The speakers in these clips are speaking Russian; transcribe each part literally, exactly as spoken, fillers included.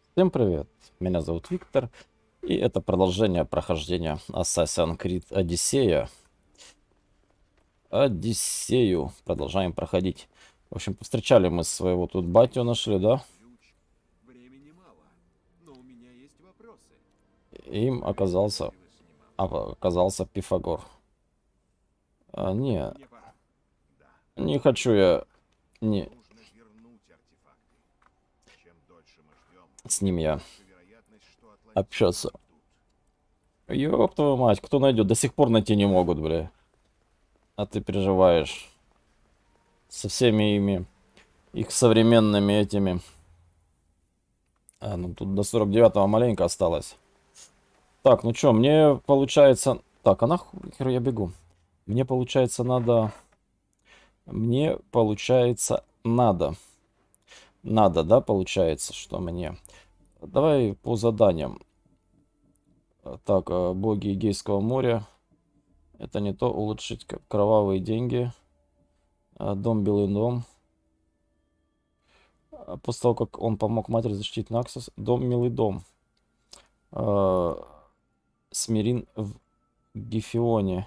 Всем привет, меня зовут Виктор, и это продолжение прохождения Assassin's Creed Odyssey. Одиссею продолжаем проходить. В общем, повстречали мы своего тут батю нашли, да? Ключ. Времени мало, но у меня есть вопросы. Им Красиво оказался, ты его снимал. а, оказался Пифагор. А, не, Мне пора. Да, не мне хочу я пора. не Нужно вернуть артефакты. Чем дольше мы ждем, с ним тем я выше вероятность, что атлантиды общаться. найдут. Ёб твою мать, кто найдет? До сих пор найти не могут, бля. А ты переживаешь со всеми ими, их современными этими. А, ну тут до сорок девятого маленько осталось. Так, ну чё, мне получается... Так, а нахуй я бегу? Мне получается надо... Мне получается надо. Надо, да, получается, что мне? Давай по заданиям. Так, э, боги Эгейского моря. Это не то. Улучшить к- кровавые деньги. А, Дом Белый дом. А После того, как он помог матери защитить Наксус. Дом Милый дом. А, Смирин в Гефионе.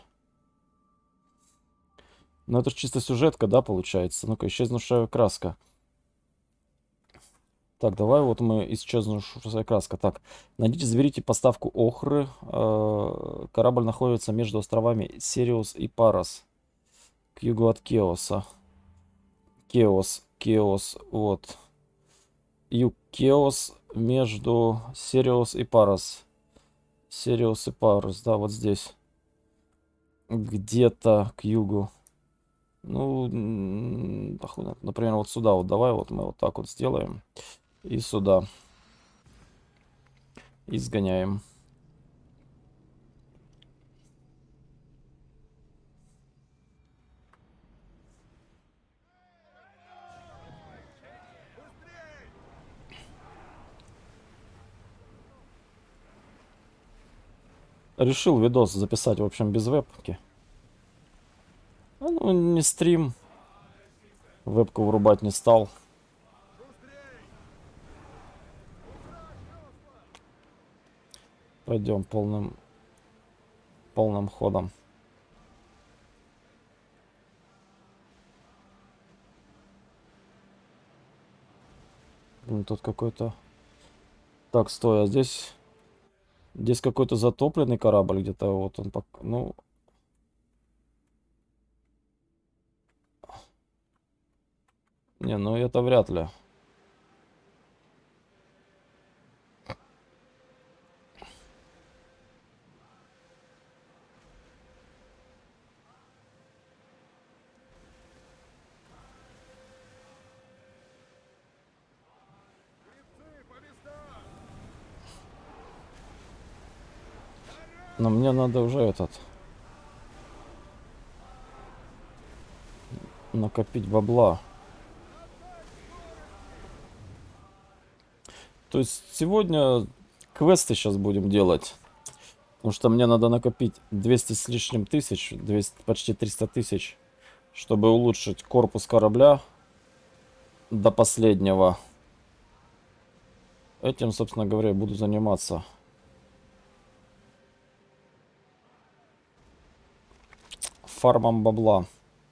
Ну это ж чисто сюжетка, да, получается? Ну-ка, исчезнувшая краска. Так, давай вот мы исчезнувшая краска. Так, найдите, заберите поставку охры. Э, Корабль находится между островами Сириус и Парос. К югу от Кеоса. Кеос, Кеос, вот. Юг Кеос между Сириус и Парос. Сириус и Парос, да, вот здесь. Где-то к югу. Ну, м, да хуй знает. Например, вот сюда вот давай вот мы вот так вот сделаем. И сюда. Изгоняем. Решил видос записать, в общем, без вебки. А, ну, не стрим. Вебку врубать не стал. Пойдем полным, полным ходом. Блин, тут какой-то... Так, стой, а здесь... Здесь какой-то затопленный корабль где-то. Вот он... пок- Ну... Не, ну это вряд ли. Но мне надо уже этот... Накопить бабла. То есть сегодня квесты сейчас будем делать. Потому что мне надо накопить двести с лишним тысяч. двести, почти триста тысяч. Чтобы улучшить корпус корабля до последнего. Этим, собственно говоря, и буду заниматься. Фармом бабла.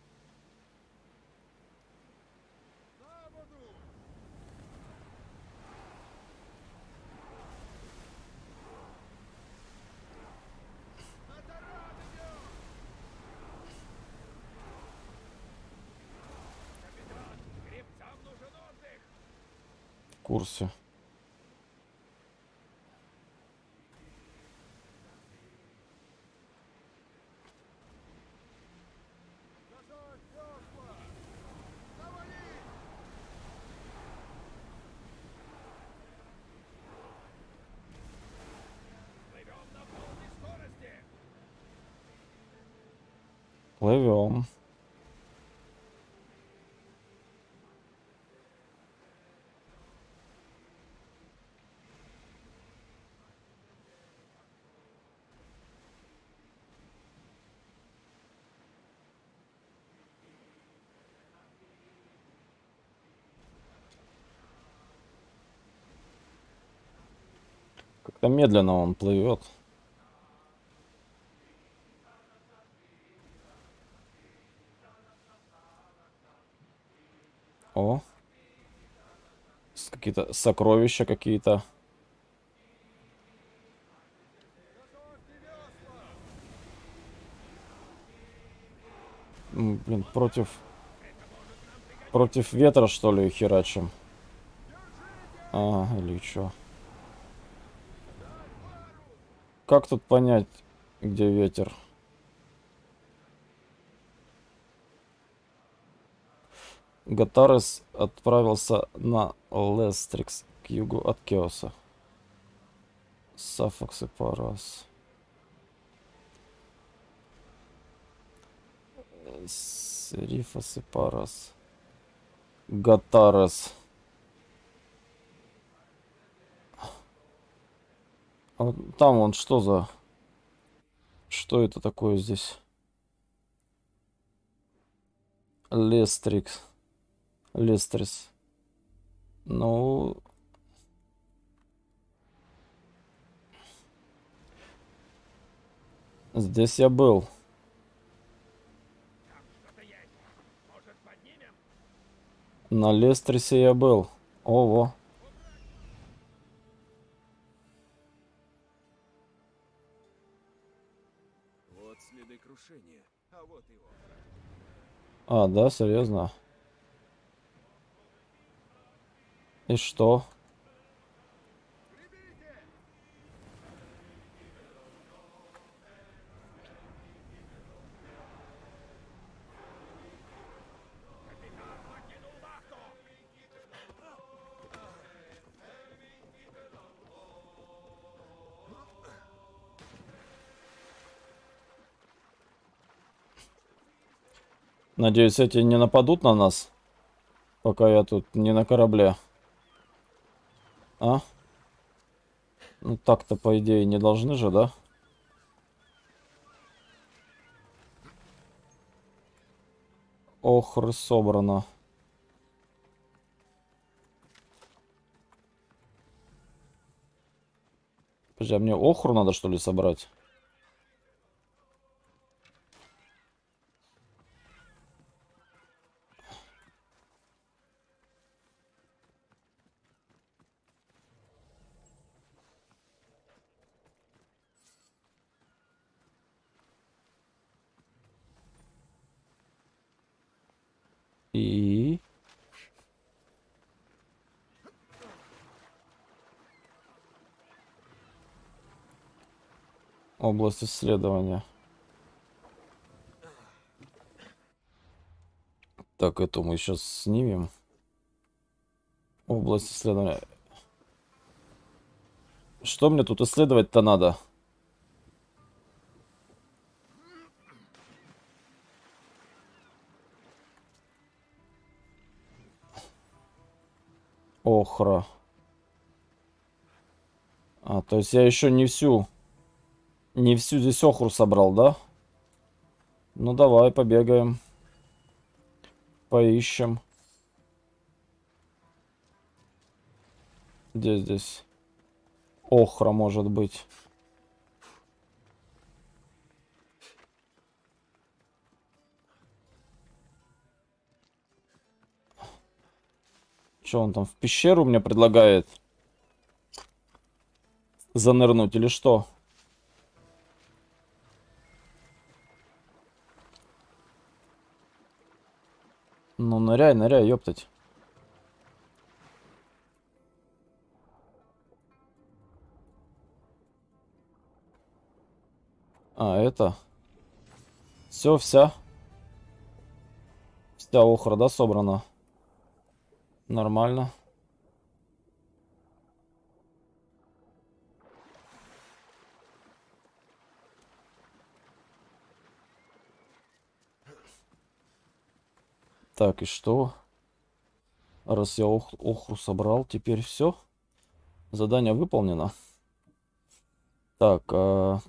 В курсе. Плывем. Как-то медленно он плывет. О, какие-то сокровища какие-то. Блин, против против ветра, что ли, херачим? А, или что? Как тут понять, где ветер? Гатарес отправился на Лестрикс к югу от Кеоса. Саффокс и Парас. Серифас и Парас. Гатарес. А вот там вон что за... Что это такое здесь? Лестрикс. Лестрис. Ну... Здесь я был. На Лестрисе я был. Ого. Вот следы крушения. А вот его. А, да, серьезно? И что? Надеюсь, эти не нападут на нас, пока я тут не на корабле. А? Ну так-то, по идее, не должны же, да? Охры собрано. Подожди, а мне охру надо, что ли, собрать? И... Область исследования. Так, эту мы сейчас снимем. Область исследования. Что мне тут исследовать-то надо? Охра. А, то есть я еще не всю... Не всю здесь охру собрал, да? Ну давай, побегаем. Поищем. Где здесь? Охра, может быть. Что он там в пещеру мне предлагает? Занырнуть или что? Ну, ныряй, ныряй, ёптать. А, это... Все, вся. Вся охра, да, собрана? Нормально. Так, и что? Раз я ох охру собрал, теперь все. Задание выполнено. Так, а...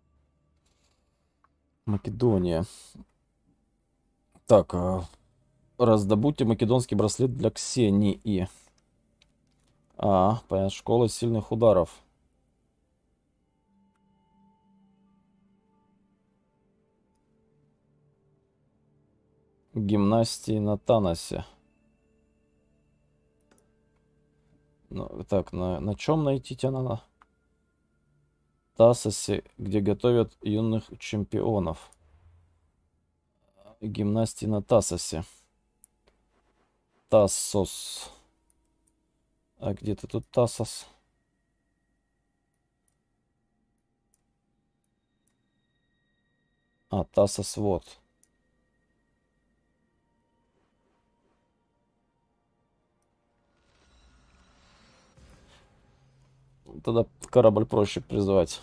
Македония. Так, а... Раздобудьте македонский браслет для Ксении. А, понятно, школа сильных ударов. Гимнастии на Таносе. Ну, так, на, на чем найти тебя надо? Тассосе, где готовят юных чемпионов. Гимнастии на Тассосе. Тассос. А где ты тут, Тассос? А, Тассос, вот. Тогда корабль проще призвать.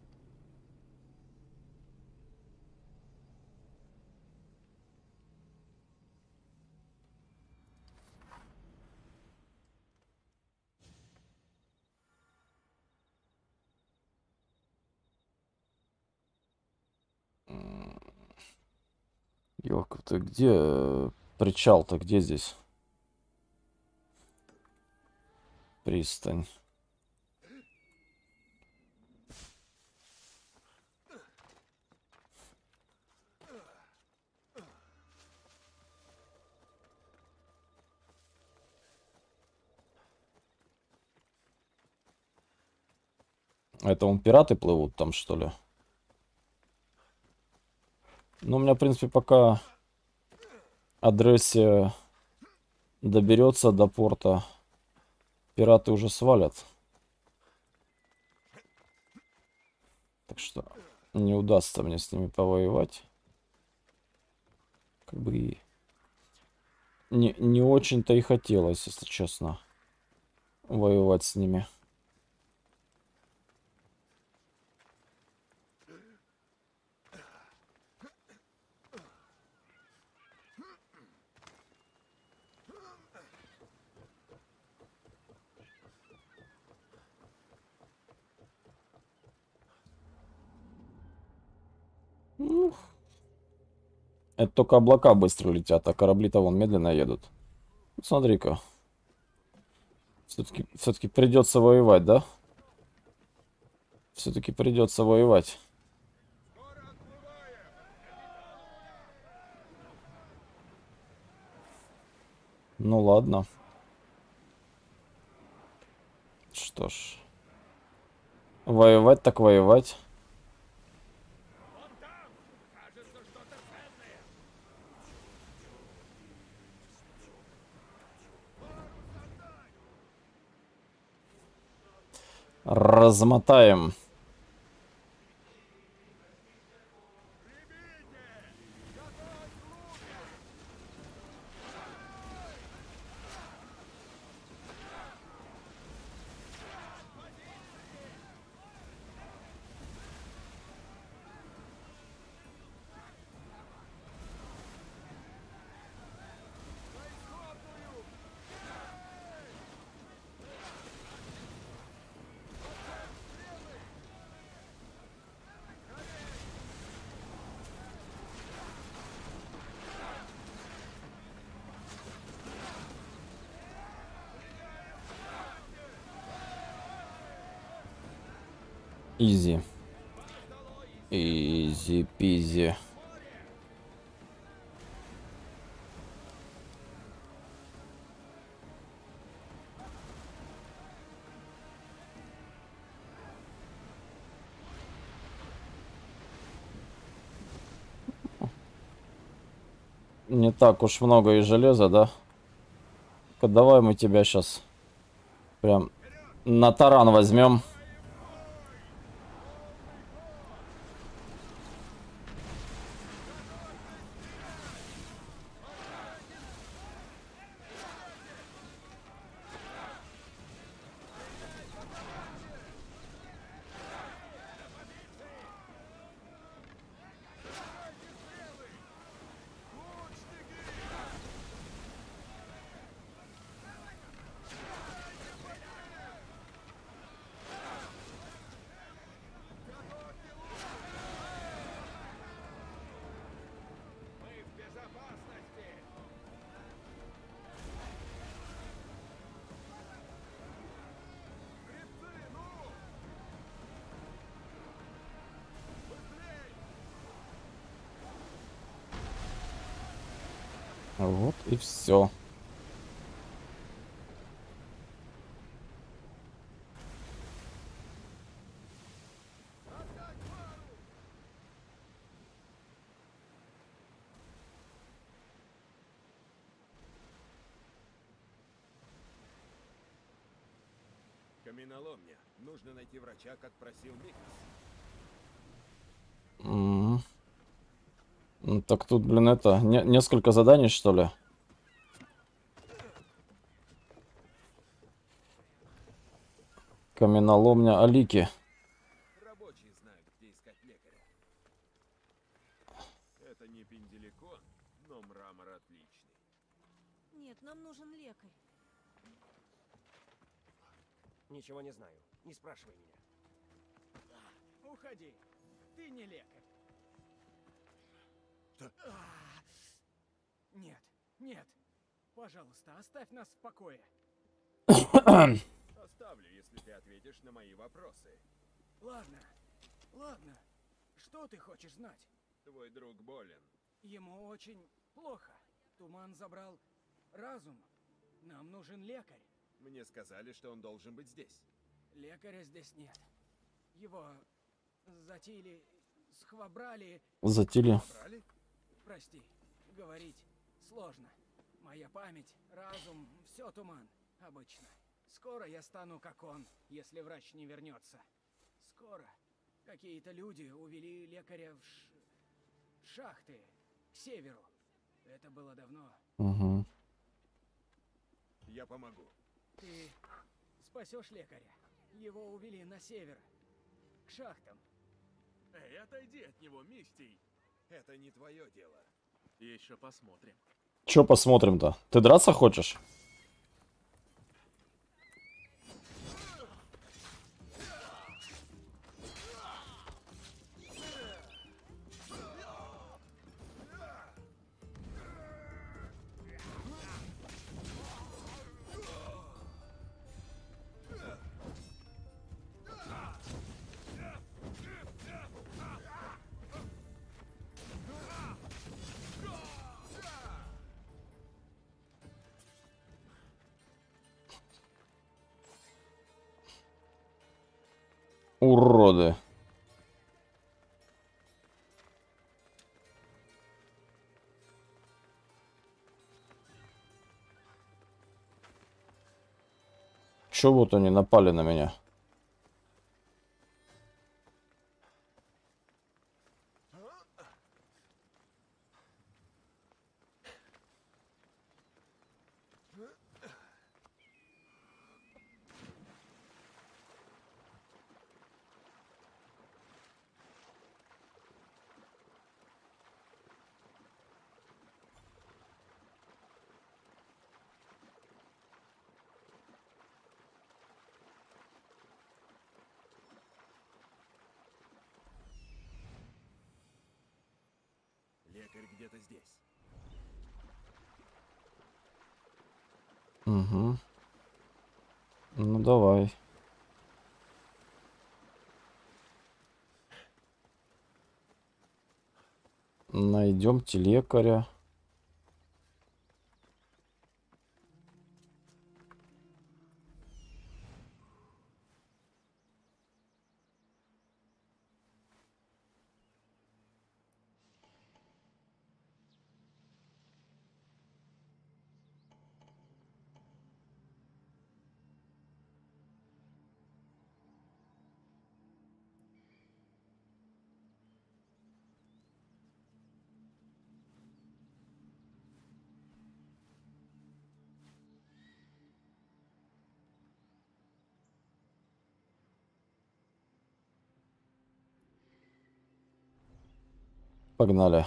Ёлка, ты где э, причал-то? Где здесь? Пристань. Это он пираты плывут там, что ли? Ну, у меня, в принципе, пока адрессе доберется до порта, пираты уже свалят. Так что не удастся мне с ними повоевать. Как бы и не, не очень-то и хотелось, если честно, воевать с ними. Ну, это только облака быстро летят, а корабли-то вон медленно едут. Смотри-ка. Все-таки все-таки придется воевать, да? Все-таки придется воевать. Ну ладно. Что ж. Воевать так воевать. Размотаем. Изи. Изи-пизи. Не так уж много и железа, да? Давай мы тебя сейчас прям на таран возьмем. Вот и все. Каменоломня. Нужно найти врача, как просил Микас. М. Ну, так тут, блин, это не- несколько заданий, что ли? Каменоломня Алики. Рабочие знают, где искать лекаря. Это не пенделикон, но мрамор отличный. Нет, нам нужен лекарь. Ничего не знаю. Не спрашивай меня. Уходи. Ты не лекарь. Да. А, Нет, нет. Пожалуйста, оставь нас в покое. Оставлю, если ты ответишь на мои вопросы. Ладно, ладно. Что ты хочешь знать? Твой друг болен. Ему очень плохо. Туман забрал разум. Нам нужен лекарь. Мне сказали, что он должен быть здесь. Лекаря здесь нет. Его затили, схвабрали. Затили. Брали? Прости, говорить сложно. Моя память, разум, все туман. Обычно. Скоро я стану как он, если врач не вернется. Скоро. Какие-то люди увели лекаря в ш... шахты к северу. Это было давно. Угу. Я помогу. Ты спасешь лекаря. Его увели на север. К шахтам. Эй, отойди от него, Мистий. Это не твое дело. Еще посмотрим. Чё посмотрим-то? Ты драться хочешь? Уроды. Чё вот они напали на меня? Лекарь где-то здесь. Угу. Ну давай. Найдемте лекаря. Погнали.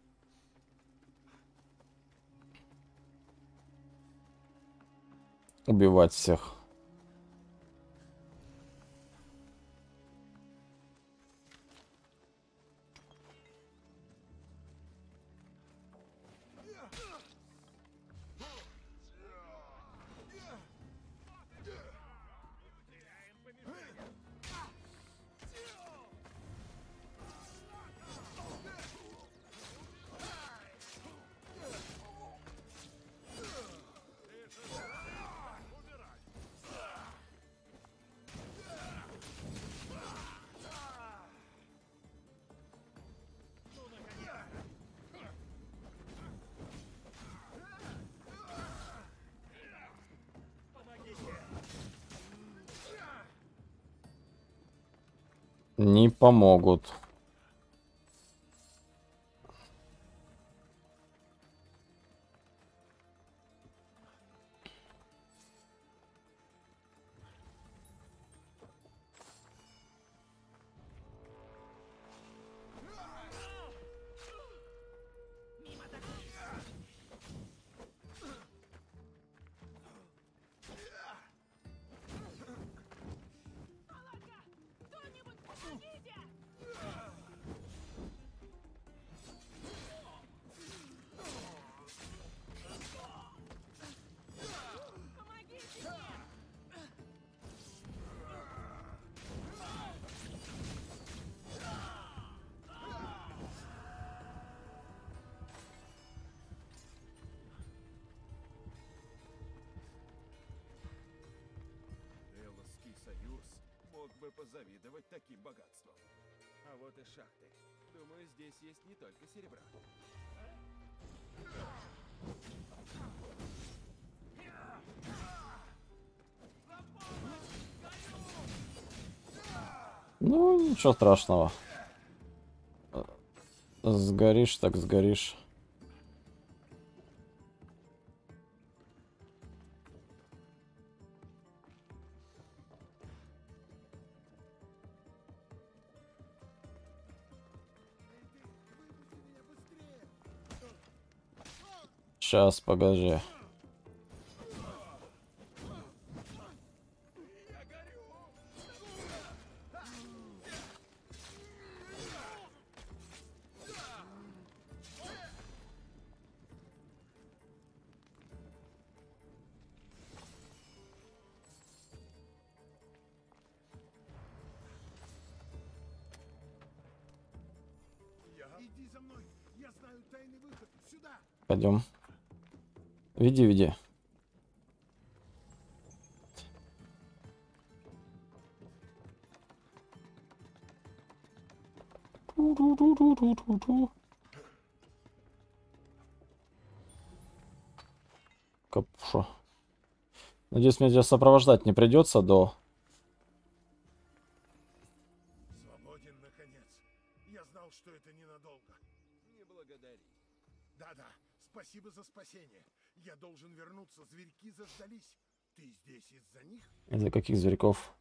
Убивать всех. Не помогут. Элосский союз мог бы позавидовать таким богатствам. А вот и шахты. Думаю, здесь есть не только серебра. Ну, ничего страшного. Сгоришь, так сгоришь. Сейчас, погоди. Иди за мной, я знаю тайный выход. Сюда. Пойдем. Веди, веди. Капуша. Надеюсь, мне тебя сопровождать не придется до... Свободен, наконец. Я знал, что это ненадолго. Не благодари. Да-да, спасибо за спасение. Я должен вернуться, зверьки заждались. Ты здесь из-за них? Из-за каких зверьков?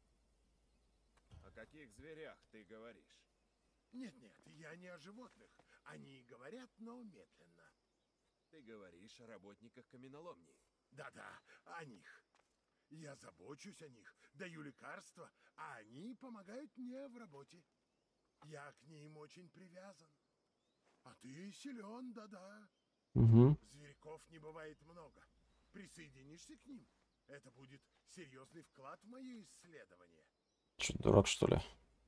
О каких зверях ты говоришь? Нет-нет, я не о животных. Они говорят, но медленно. Ты говоришь о работниках каменоломни. Да-да, о них. Я забочусь о них, даю лекарства, а они помогают мне в работе. Я к ним очень привязан. А ты силен, да-да. Угу. Зверьков не бывает много. Присоединишься к ним? Это будет серьезный вклад в мое исследование. Че, дурак, что ли?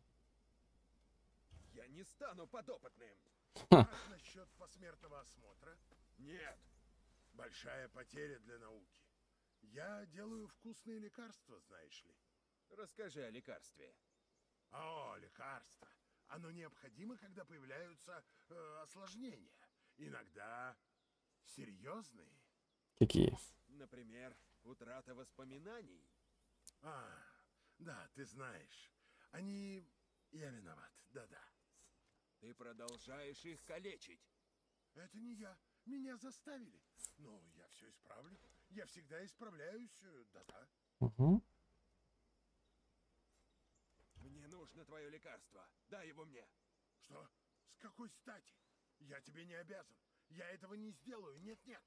Я не стану подопытным. Как насчет посмертного осмотра? Нет. Большая потеря для науки. Я делаю вкусные лекарства, знаешь ли. Расскажи о лекарстве. О, лекарство. Оно необходимо, когда появляются э, осложнения. Иногда серьезные. Какие? Например, утрата воспоминаний. А, да, ты знаешь. Они... Я виноват, да-да. Ты продолжаешь их калечить. Это не я. Меня заставили. Но я все исправлю. Я всегда исправляюсь, э, да-да. Угу. Мне нужно твое лекарство. Дай его мне. Что? С какой стати? Я тебе не обязан. Я этого не сделаю. Нет-нет.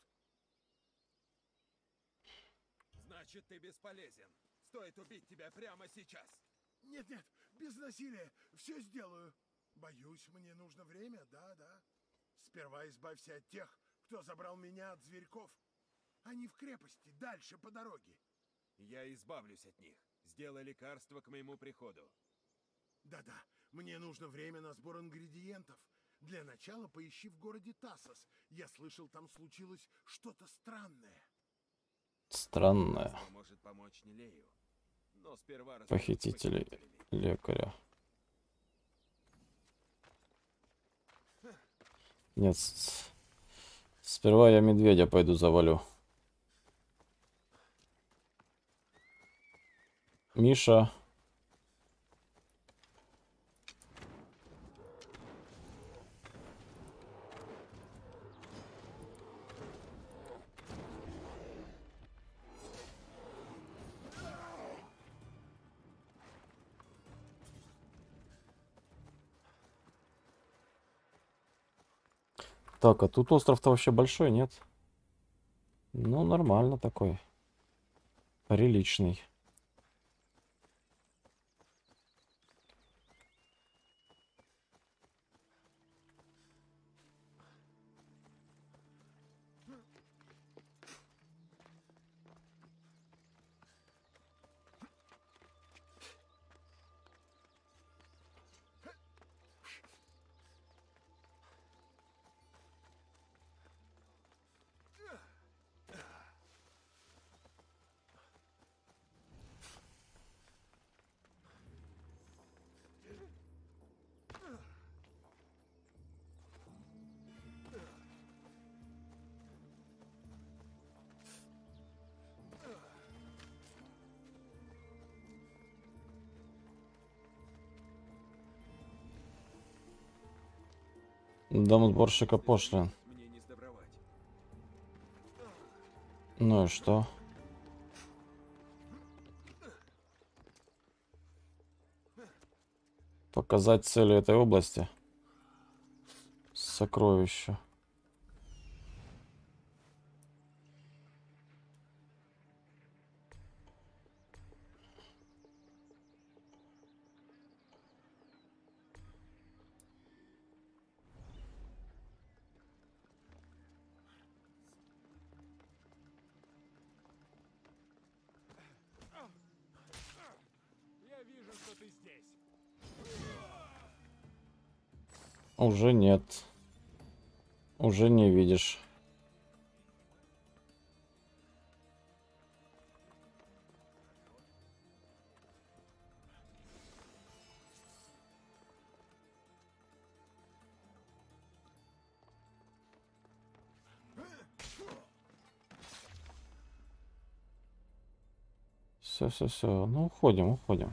Значит, ты бесполезен. Стоит убить тебя прямо сейчас. Нет-нет, без насилия. Все сделаю. Боюсь, мне нужно время, да-да. Сперва избавься от тех, кто забрал меня от зверьков. Они в крепости, дальше по дороге. Я избавлюсь от них. Сделай лекарство к моему приходу. Да-да, мне нужно время на сбор ингредиентов. Для начала поищи в городе Тассос. Я слышал, там случилось что-то странное. Странное. Лекарство может помочь Нелею. Но сперва разберусь с Похитителей похитителями. лекаря. Нет. с- Сперва я медведя пойду завалю. Миша. Так, а тут остров-то вообще большой, нет? Ну, нормально такой. Приличный. Дом сборщика пошлин. Мне не сдобровать. Ну и что? Показать цели этой области. Сокровища. Я вижу, что ты здесь. Уже нет. Уже не видишь. Все, все, все. Ну, уходим, уходим.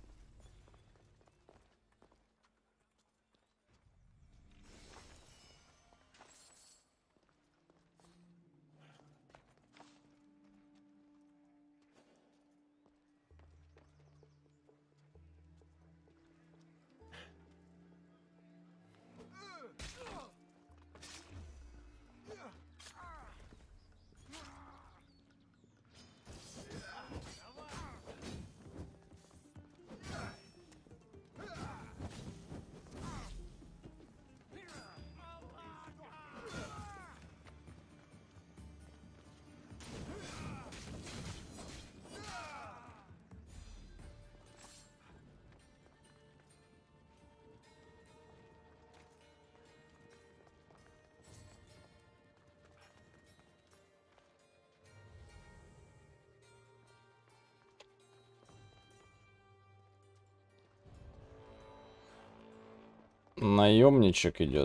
Наемничек идет.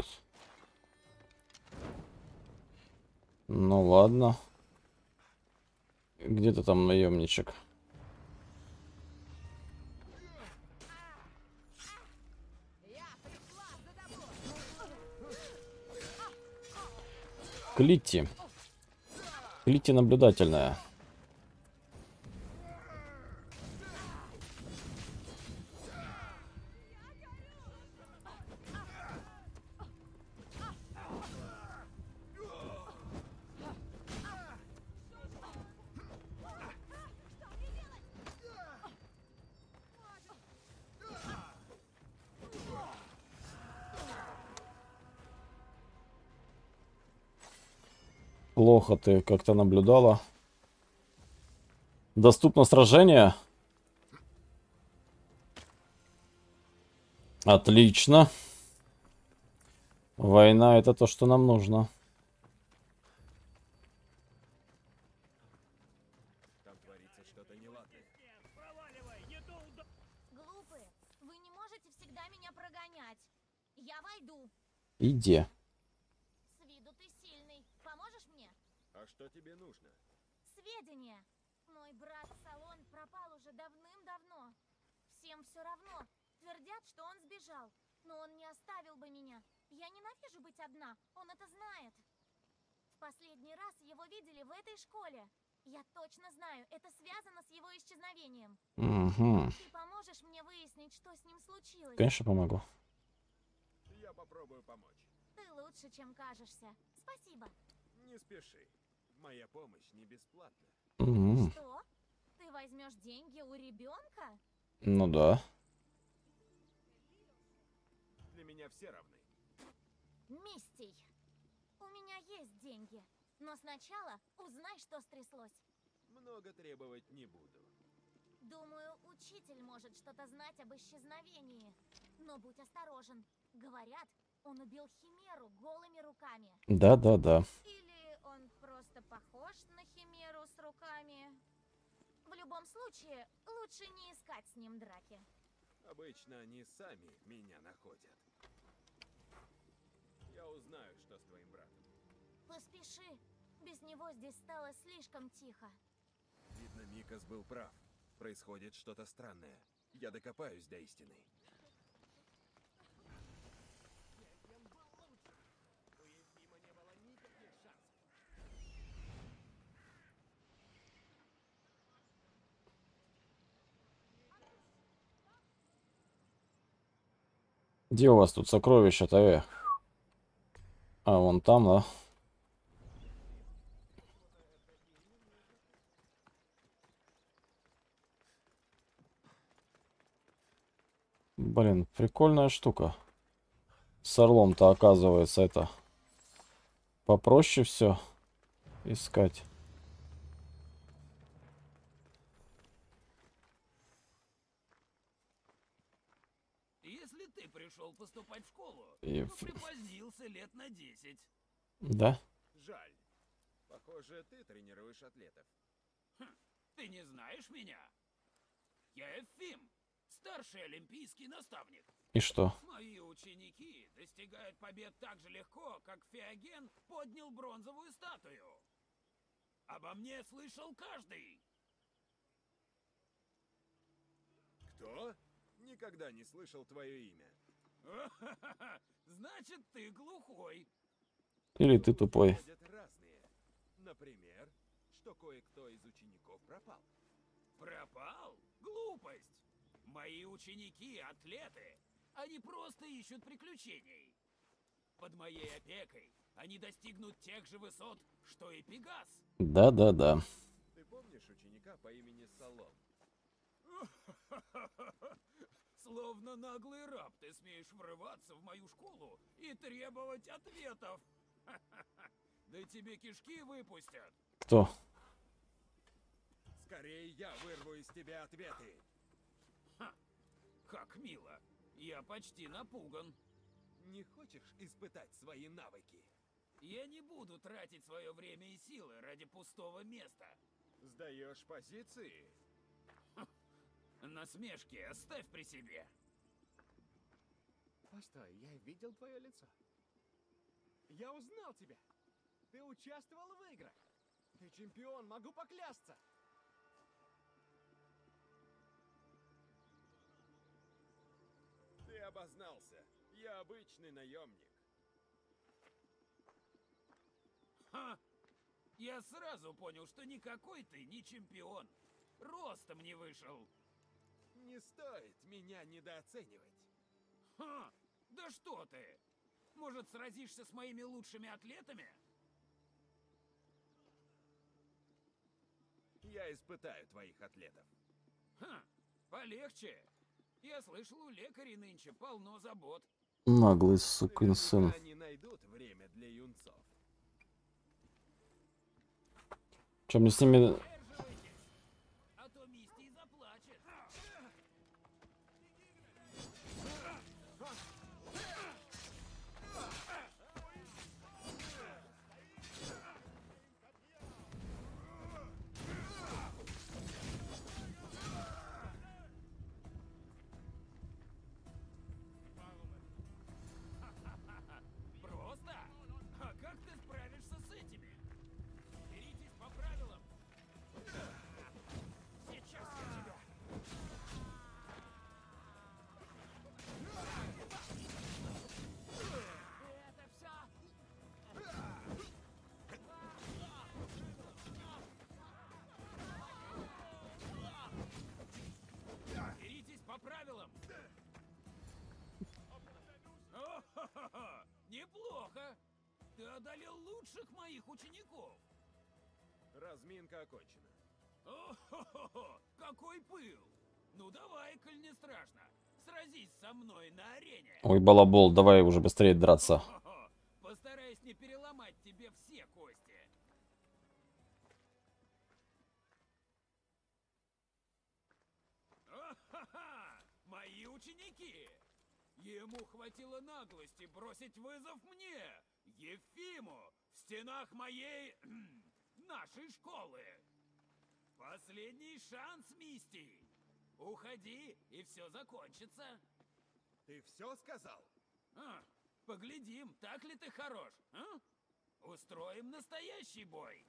Ну ладно. Где ты там, наемничек? Клитти. Клитти наблюдательная. Плохо ты как-то наблюдала. Доступно сражение. Отлично. Война — это то, что нам нужно. Там творится что-то неладное. Глупые, вы не можете всегда меня прогонять. Я войду. Иди. С виду ты сильный. Поможешь мне? А что тебе нужно? Сведения. Мой брат Салон пропал уже давным-давно. Всем все равно. Твердят, что он сбежал. Но он не оставил бы меня. Я ненавижу быть одна. Он это знает. В последний раз его видели в этой школе. Я точно знаю, это связано с его исчезновением. Угу. Ты поможешь мне выяснить, что с ним случилось? Конечно, помогу. Я попробую помочь. Ты лучший лучше, чем кажешься. Спасибо. Не спеши. Моя помощь не бесплатна. М, Что? Ты возьмешь деньги у ребенка? Ну да. Для меня все равны. Мистей, у меня есть деньги. Но сначала узнай, что стряслось. Много требовать не буду. Думаю, учитель может что-то знать об исчезновении. Но будь осторожен. Говорят, он убил Химеру голыми руками. Да-да-да. Или он просто похож на Химеру с руками. В любом случае, лучше не искать с ним драки. Обычно они сами меня находят. Я узнаю, что с твоим братом. Поспеши. Без него здесь стало слишком тихо. Видно, Микас был прав. Происходит что-то странное. Я докопаюсь до истины. Где у вас тут сокровища-то, э? А, вон там, да? Блин, прикольная штука. С орлом-то, оказывается, это попроще все искать. Если ты пришел поступать в школу, И то в- припозднился лет на десять. Да? Жаль. Похоже, ты тренируешь атлетов. Ты не знаешь меня? Я Эфим, старший олимпийский наставник. И что? Мои ученики достигают побед так же легко, как Феоген поднял бронзовую статую. Обо мне слышал каждый. Кто? Никогда не слышал твое имя. Значит, ты глухой. Или ты тупой? Ходят разные. Например, что кое-кто из учеников пропал. Пропал? Глупость. Мои ученики — атлеты. Они просто ищут приключений. Под моей опекой они достигнут тех же высот, что и Пегас. Да-да-да. Ты помнишь ученика по имени Салон? Словно наглый раб ты смеешь врываться в мою школу и требовать ответов. Да тебе кишки выпустят. Кто? Скорее я вырву из тебя ответы. Как мило. Я почти напуган. Не хочешь испытать свои навыки? Я не буду тратить свое время и силы ради пустого места. Сдаешь позиции? Насмешки оставь при себе. Постой, я видел твое лицо. Я узнал тебя. Ты участвовал в играх. Ты чемпион, могу поклясться. Ты обознался. Я обычный наемник. Ха! Я сразу понял, что никакой ты не чемпион. Ростом не вышел. Не стоит меня недооценивать. Ха! Да что ты? Может, сразишься с моими лучшими атлетами? Я испытаю твоих атлетов. Ха! Полегче. Я слышал, у лекарей нынче полно забот. Наглый сукин сын. Наверняка они найдут время для юнцов. Чем мне с ними... Сдерживайтесь, а то Мисти заплачет. Просто? А как ты справишься с этими? Беритесь по правилам. Сейчас я тебя. лучших моих учеников. Разминка окончена. О-хо-хо-хо! Какой пыл! Ну давай, коль не страшно, сразись со мной на арене. Ой, балабол, давай уже быстрее драться. Хо-хо-хо! Постараюсь не переломать тебе все кости. О-ха-ха! Мои ученики! Ему хватило наглости бросить вызов мне, Ефиму, в стенах моей... нашей школы. Последний шанс, Мистий. Уходи, и все закончится. Ты все сказал? А, поглядим, так ли ты хорош, а? Устроим настоящий бой.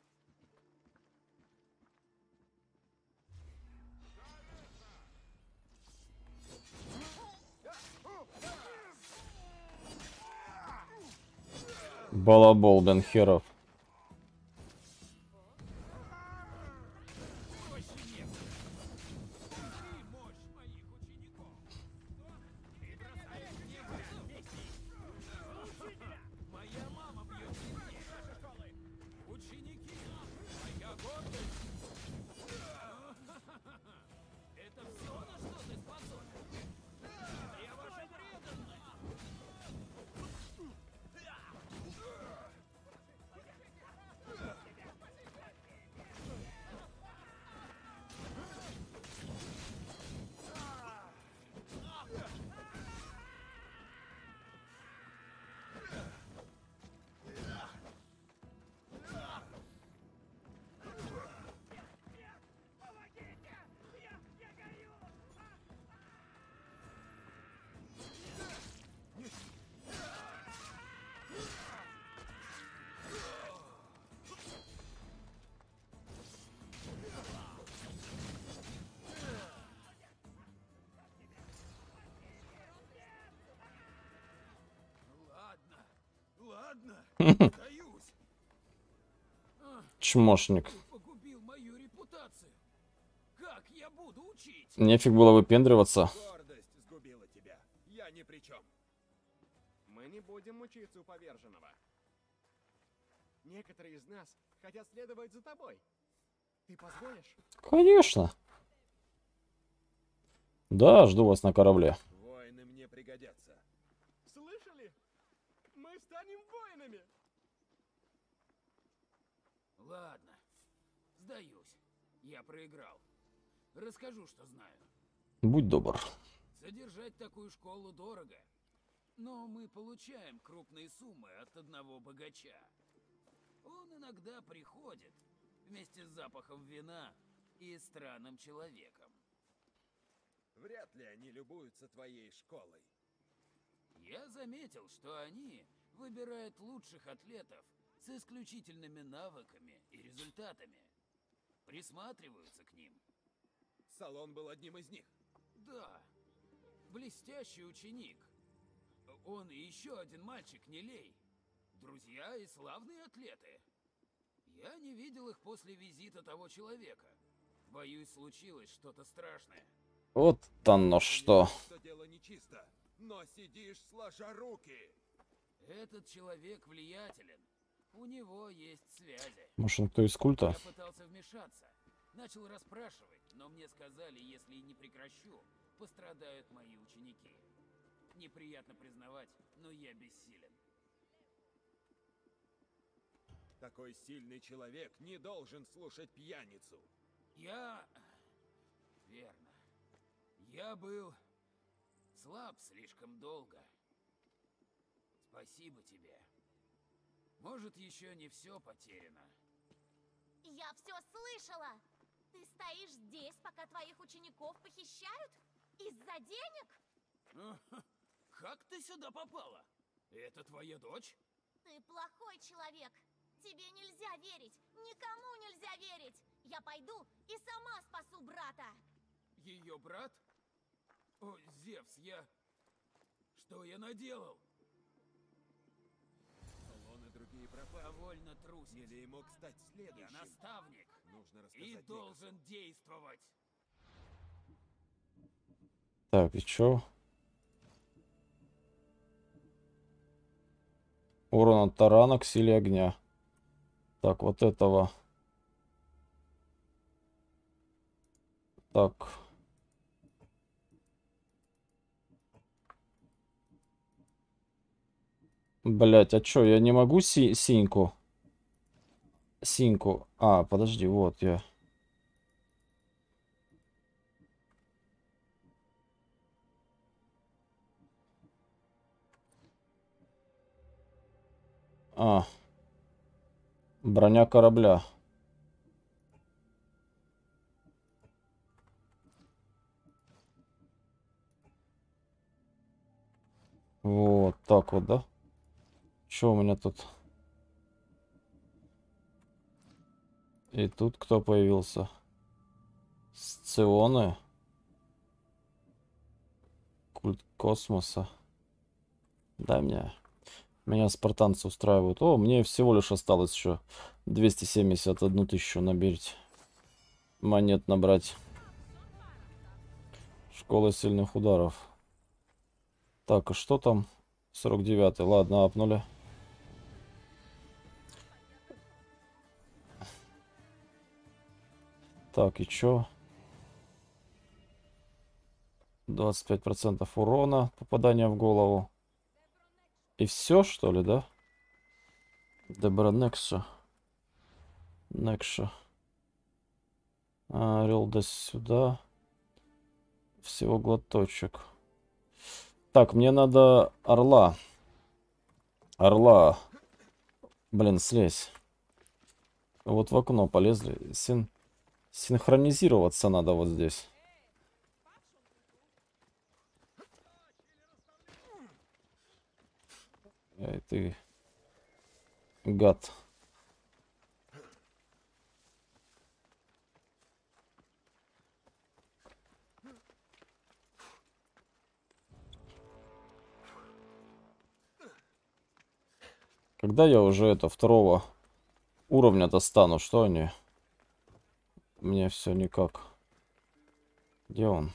Балабол, Бен Херов. Ладно, сдаюсь. Чмошник. Ты погубил мою репутацию. Как я буду учить? Нефиг было выпендриваться. Гордость сгубила тебя. Я ни при чем. Мы не будем учиться у поверженного. Некоторые из нас хотят следовать за тобой. Ты позволишь? Конечно. Да, жду вас на корабле. Воины мне пригодятся. Слышали? Мы станем воинами. Ладно, сдаюсь. Я проиграл. Расскажу, что знаю. Будь добр. Содержать такую школу дорого. Но мы получаем крупные суммы от одного богача. Он иногда приходит вместе с запахом вина и странным человеком. Вряд ли они любуются твоей школой. Я заметил, что они выбирают лучших атлетов с исключительными навыками и результатами. Присматриваются к ним. Салон был одним из них. Да, блестящий ученик. Он и еще один мальчик, Нелей. Друзья и славные атлеты. Я не видел их после визита того человека. Боюсь, случилось что-то страшное. Вот оно что. Понимаешь, что дело нечисто, но сидишь сложа руки. Этот человек влиятелен. У него есть связи. Может, он кто из культа? Я пытался вмешаться. Начал расспрашивать, но мне сказали, если не прекращу, пострадают мои ученики. Неприятно признавать, но я бессилен. Такой сильный человек не должен слушать пьяницу. Я... Верно. Я был слаб слишком долго. Спасибо тебе. Может, еще не все потеряно. Я все слышала. Ты стоишь здесь, пока твоих учеников похищают? Из-за денег? Как ты сюда попала? Это твоя дочь? Ты плохой человек. Тебе нельзя верить. Никому нельзя верить. Я пойду и сама спасу брата. Ее брат? О, Зевс, я... Что я наделал? Салон и другие пропали. Довольно трусить. Нелей мог стать Я следующим. наставник. Нужно рассказать И Никасу. должен действовать. Так, и чё? Урон от тарана к силе огня. Так, вот этого. Так. Блять, а чё, я не могу си синьку? Синьку. А, подожди, вот я. А. Броня корабля. Вот так вот, да? Что у меня тут? И тут кто появился? Сционы. Культ космоса. Дай мне. Меня спартанцы устраивают. О, мне всего лишь осталось еще двести семьдесят одну тысячу набить. Монет набрать. Школа сильных ударов. Так, а что там? сорок девятый. Ладно, апнули. Так, и чё? двадцать пять процентов урона, попадания в голову. И все, что ли, да? Дебра Некша. Некша. Орел до сюда. Всего глоточек. Так, мне надо орла. Орла. Блин, слезь. Вот в окно полезли. Син... Синхронизироваться надо вот здесь. Эй, ты... Гад. Когда я уже это второго уровня достану, что они? Мне все никак. Где он?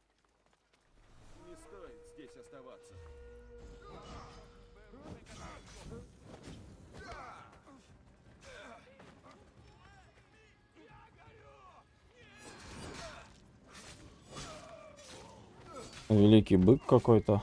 Не стоит здесь оставаться. Великий бык какой-то.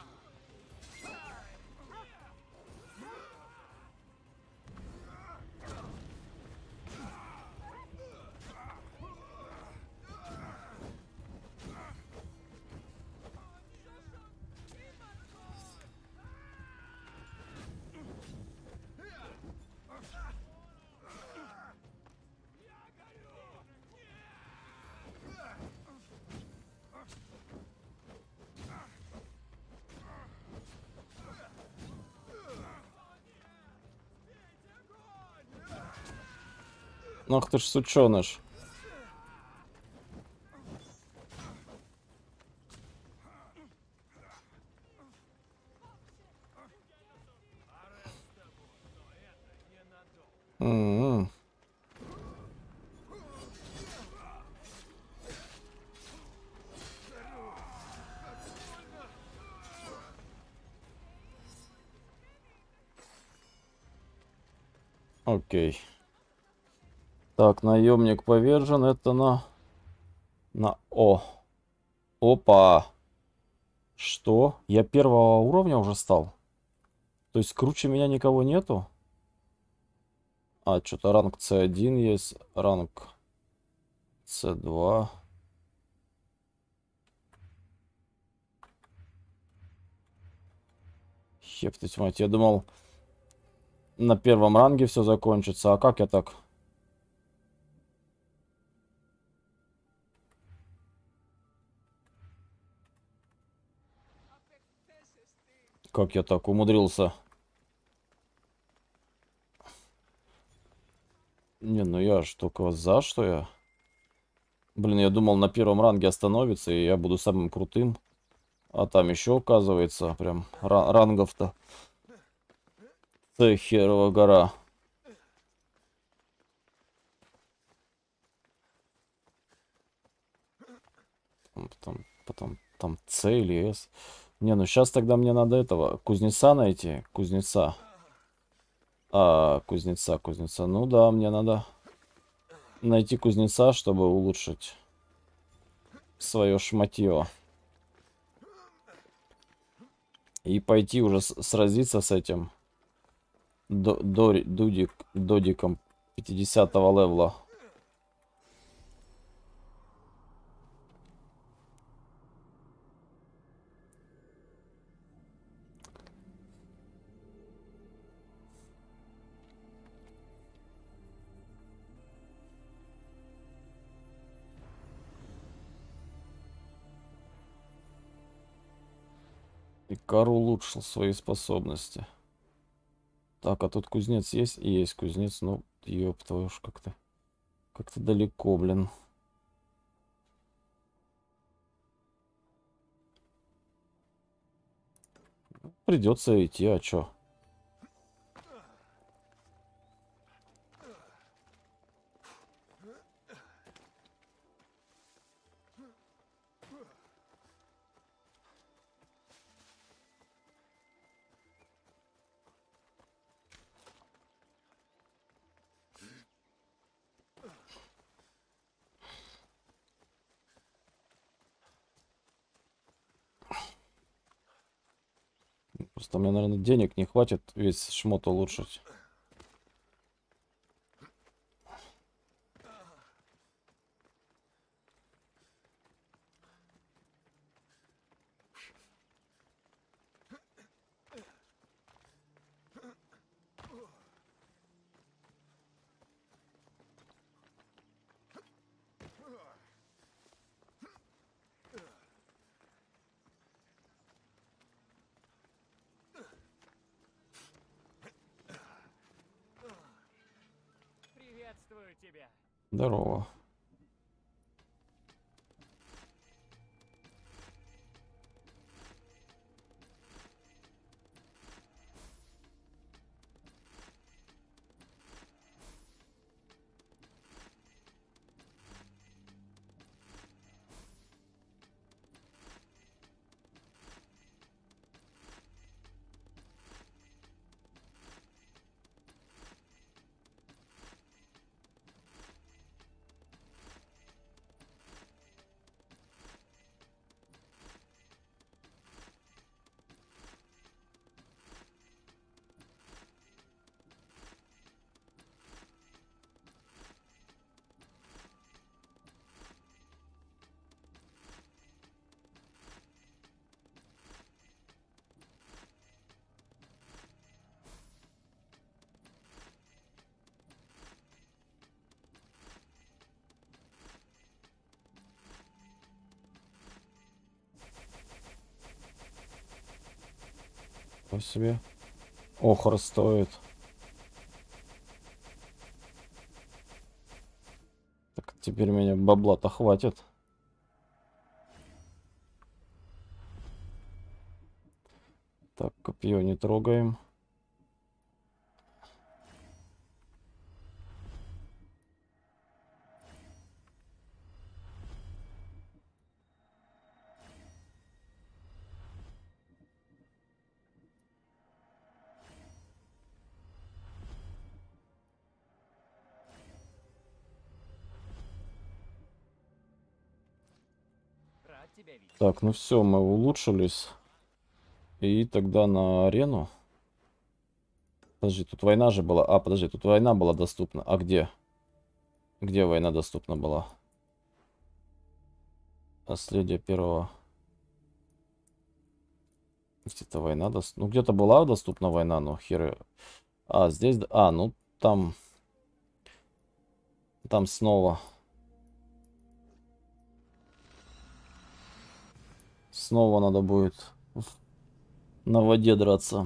Ах ты ж сучёныш. М-м. Окей. Так, наемник повержен. Это на... На О. Опа. Что? Я первого уровня уже стал? То есть круче меня никого нету? А, что-то ранг С один есть. Ранг С два. Ептать мать, я думал, на первом ранге все закончится. А как я так? Как я так умудрился? Не, ну я ж только за что я? Блин, я думал, на первом ранге остановится, и я буду самым крутым. А там еще, оказывается, прям ра рангов-то. Ты херова гора. Потом, потом там С или С. Не, ну сейчас тогда мне надо этого, кузнеца найти. Кузнеца. А, кузнеца, кузнеца. Ну да, мне надо найти кузнеца, чтобы улучшить свое шматье. И пойти уже с- сразиться с этим до, до, дудик, додиком пятидесятого левела. Икар улучшил свои способности. Так, а тут кузнец есть? И есть кузнец. Ну, ёб твою ж, как-то как-то далеко, блин. Придется идти, а чё? Просто мне, наверное, денег не хватит весь шмот улучшить. Приветствую тебя. Здорово. По себе. Охр стоит. Так, теперь меня бабла-то хватит. Так, копье не трогаем. Рад тебя видеть. Так, ну все, мы улучшились. И тогда на арену. Подожди, тут война же была. А, подожди, тут война была доступна. А где? Где война доступна была? Наследие первого. Где-то война доступна. Ну, где-то была доступна война, но херы. А, здесь... А, ну, там... Там снова... Снова надо будет на воде драться.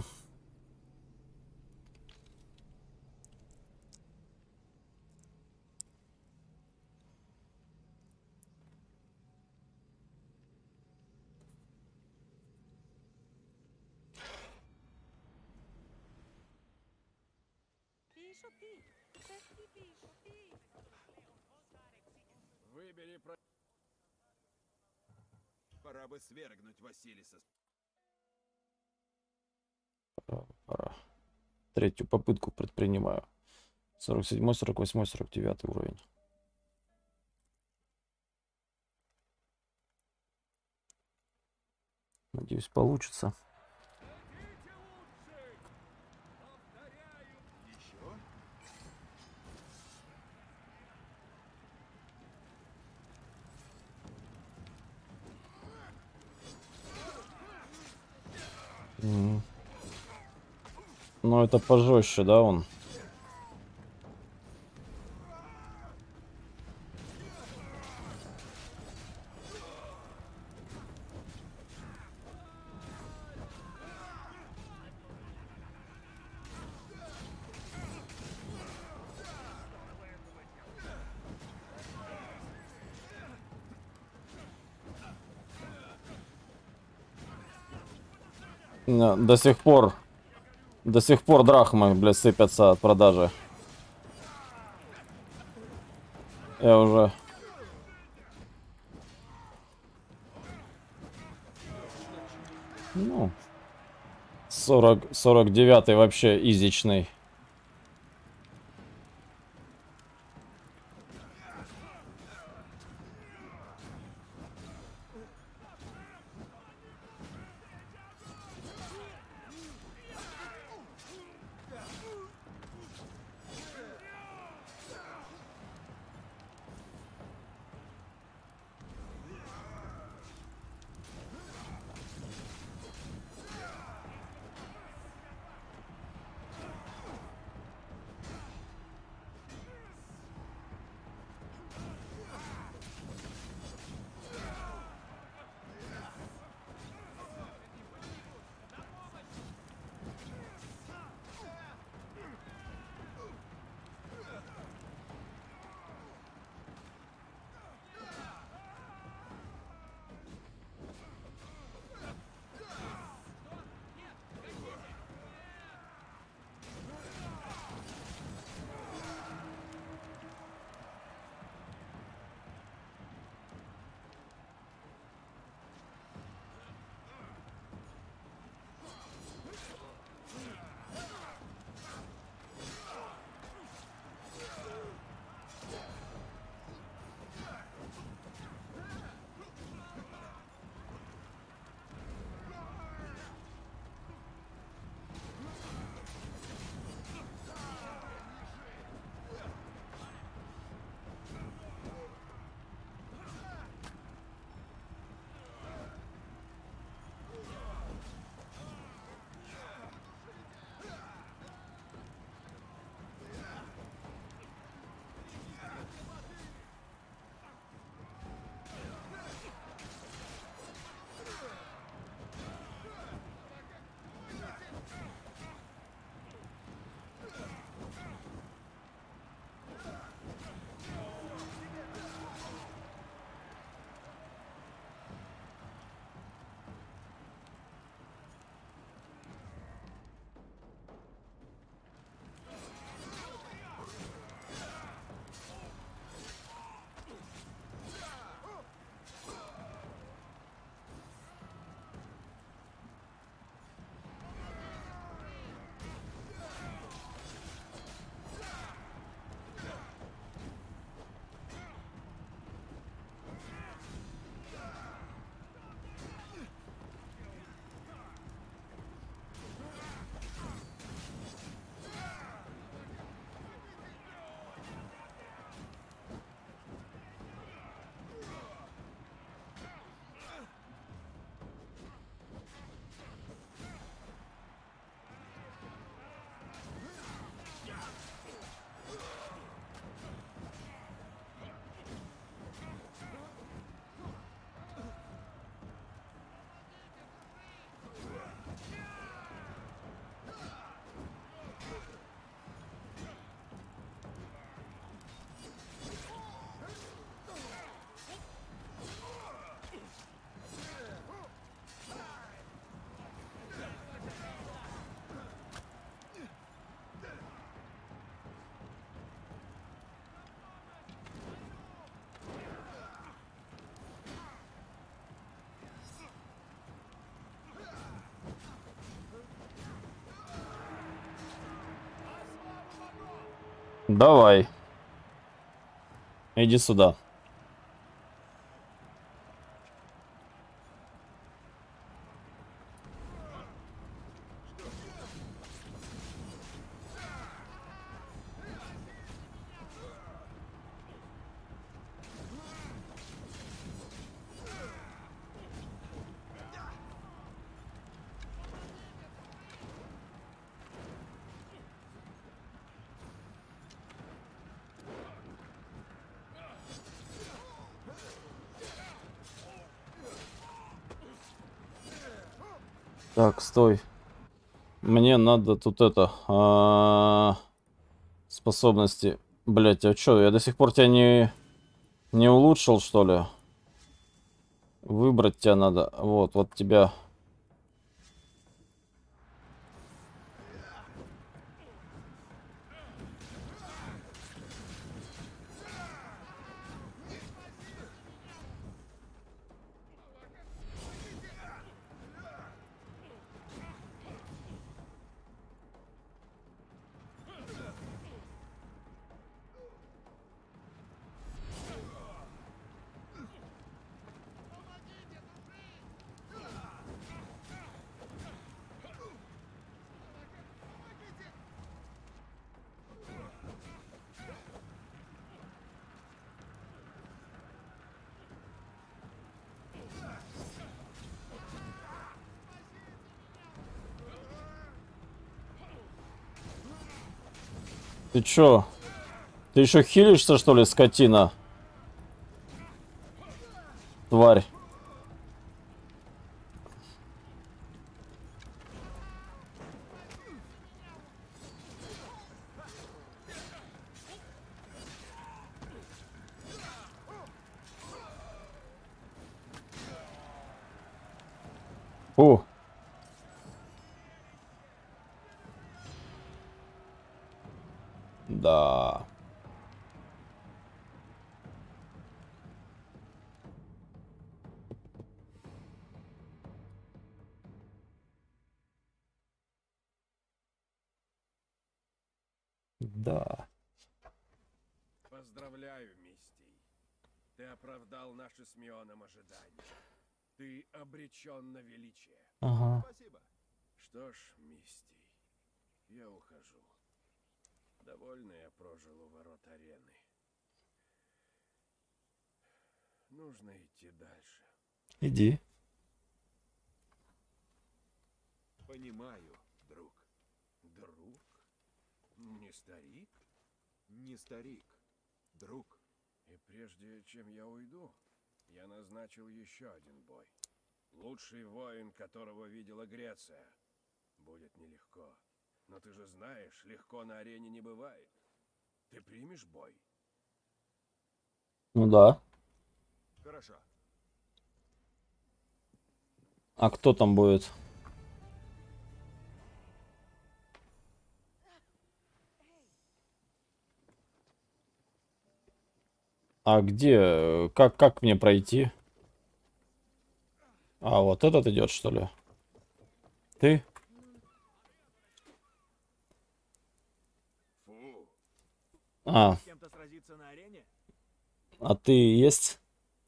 Выбери про... Пора бы свергнуть Василиса. Пора, пора. Третью попытку предпринимаю. сорок седьмой, сорок восьмой, сорок девятый уровень. Надеюсь, получится. М. Но это пожестче, да, он? Да, До сих пор, до сих пор драхмы, блядь, сыпятся от продажи. Я уже... Ну, сорок, сорок девятый вообще изичный. Давай. Иди сюда. Так, стой. Мне надо тут это... А, способности. Блять, а чё, я до сих пор тебя не... Не улучшил, что ли? Выбрать тебя надо. Вот, вот тебя... Ты чё? Ты еще хилишься, что ли, скотина? Тварь. Фу. Да. Да. Поздравляю, Мистий. Ты оправдал наши с Мионом ожидания. Ты обречен на величие. Ага. Спасибо. Что ж, Мистий, я ухожу. Довольно я прожил у ворот арены. Нужно идти дальше. Иди. Понимаю, друг. Друг? Не старик? Не старик, друг. И прежде чем я уйду, я назначил еще один бой. Лучший воин, которого видела Греция. Будет нелегко. Но ты же знаешь, легко на арене не бывает. Ты примешь бой? Ну да. Хорошо. А кто там будет? А где? Как, как мне пройти? А, вот этот идет, что ли? Ты? Фу. А, С кем-то сразиться на арене? а ты есть?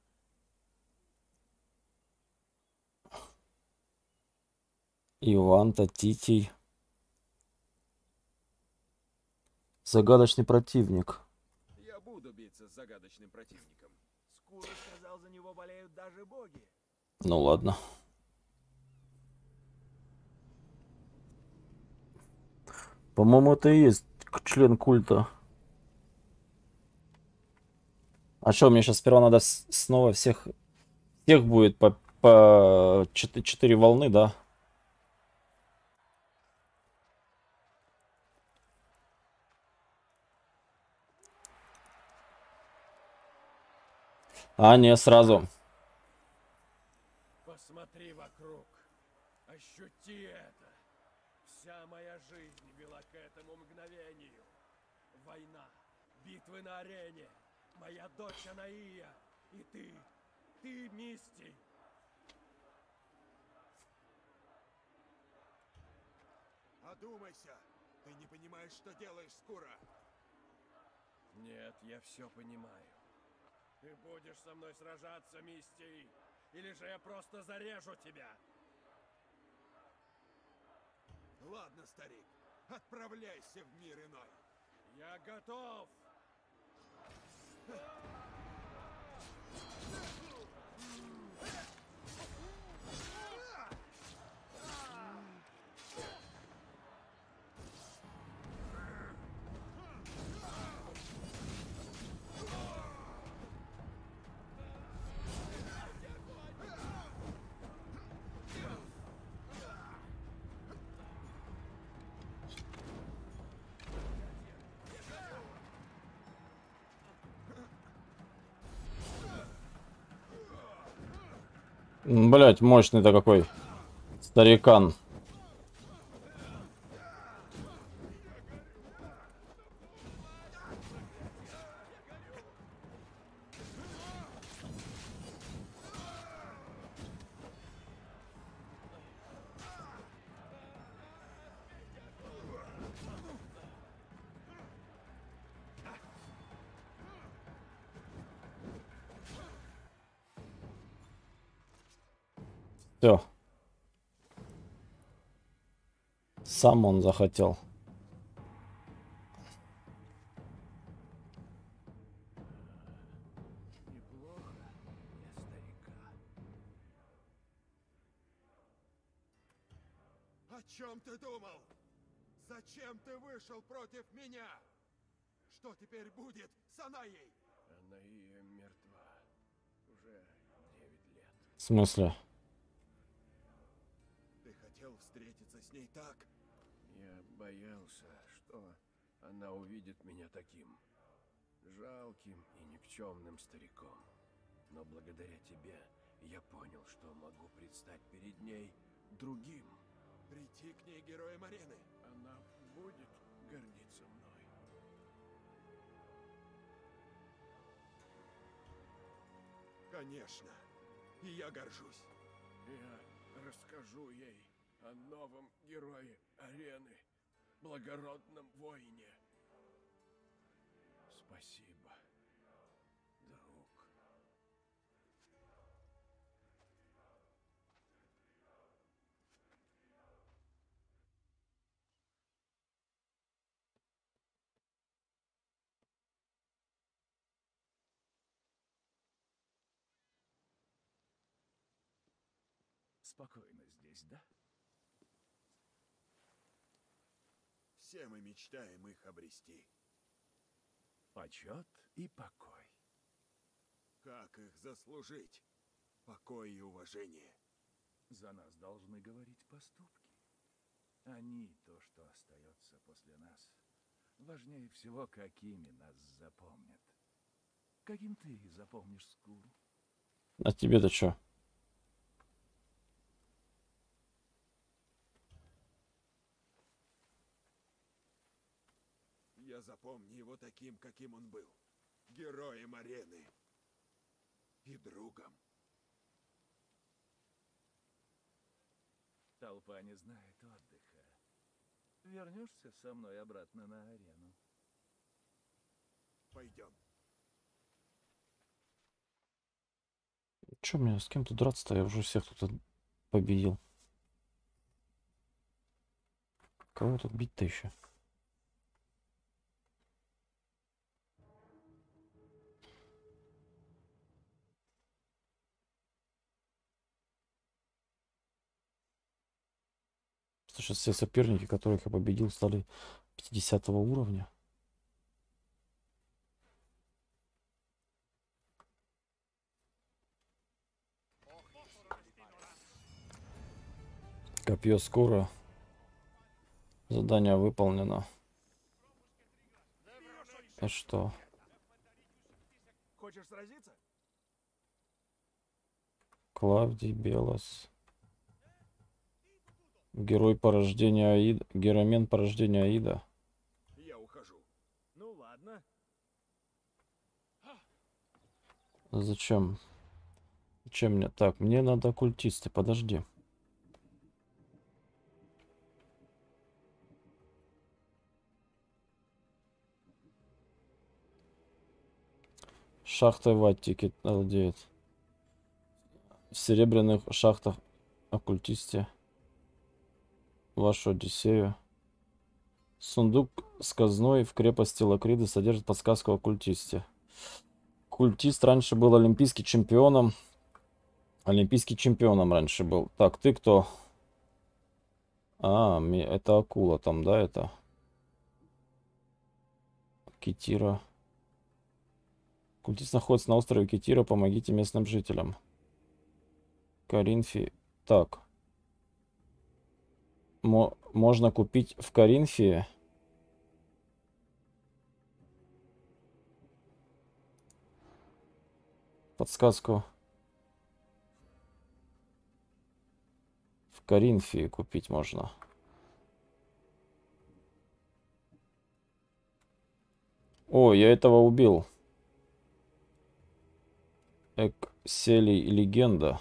Иван Татитий. Загадочный противник. Я буду биться с загадочным противником. Скура сказал, за него болеют даже боги. Ну ладно. По-моему, это и есть член культа. А что, мне сейчас сперва надо с- снова всех... Всех будет по, по четыре, четыре волны, да? А, не, сразу. Посмотри вокруг. Ощути это. Вся моя жизнь вела к этому мгновению. Война, битвы на арене, моя дочь Анаия и ты, ты, Мистий. Одумайся. Ты не понимаешь, что делаешь, Скура. Нет, я все понимаю. Ты будешь со мной сражаться, Мисти, или же я просто зарежу тебя. Ладно, старик, отправляйся в мир иной. Я готов. Блять, мощный-то какой. Старикан. Все. Сам он захотел. Неплохо для старика. О чем ты думал? Зачем ты вышел против меня? Что теперь будет с Анаей? Анаия мертва. Уже девять лет. В смысле? Ты хотел встретиться с ней так? Я боялся, что она увидит меня таким жалким и никчемным стариком. Но благодаря тебе я понял, что могу предстать перед ней другим. Прийти к ней героем арены? Она будет гордиться мной. Конечно. И я горжусь. Я расскажу ей о новом герое арены, благородном воине. Спасибо, друг. Спокойно здесь, да? Все мы мечтаем их обрести. Почет и покой. Как их заслужить? Покой и уважение. За нас должны говорить поступки. Они — то, что остается после нас. Важнее всего, какими нас запомнят. Каким ты запомнишь Скуру? А тебе-то чё? Я запомню его таким, каким он был. Героем арены. И другом. Толпа не знает отдыха. Вернешься со мной обратно на арену? Пойдем. Чё мне с кем-то драться-то? Я уже всех тут победил. Кого тут бить-то еще? Сейчас все соперники, которых я победил, стали пятидесятого уровня. Копье скоро. Задание выполнено. А что? Хочешь сразиться? Клавдий Белос. Герой порождения Аида. Геромен порождения Аида. Я ухожу. Ну ладно. Зачем? Зачем мне? Так, мне надо оккультисты, подожди. Шахта в Аттике балдеет. В серебряных шахтах оккультисте. Вашу Одиссею. Сундук с казной в крепости Лакриды содержит подсказку о оккультисте. Культист раньше был олимпийским чемпионом. Олимпийским чемпионом раньше был. Так, ты кто? А, это акула там, да, это? Китира. Культист находится на острове Китира. Помогите местным жителям. Коринфи. Так. Мо можно купить в Коринфии. Подсказку. В Коринфии купить можно. О, я этого убил. Экселий легенда.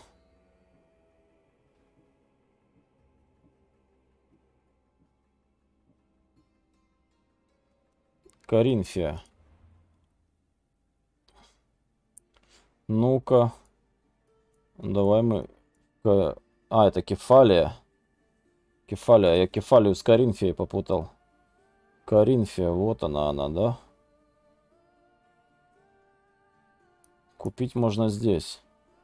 Коринфия. Ну-ка. Давай мы... А, это Кефалия. Кефалия. Я Кефалию с Коринфией попутал. Коринфия. Вот она, она, да? Купить можно здесь.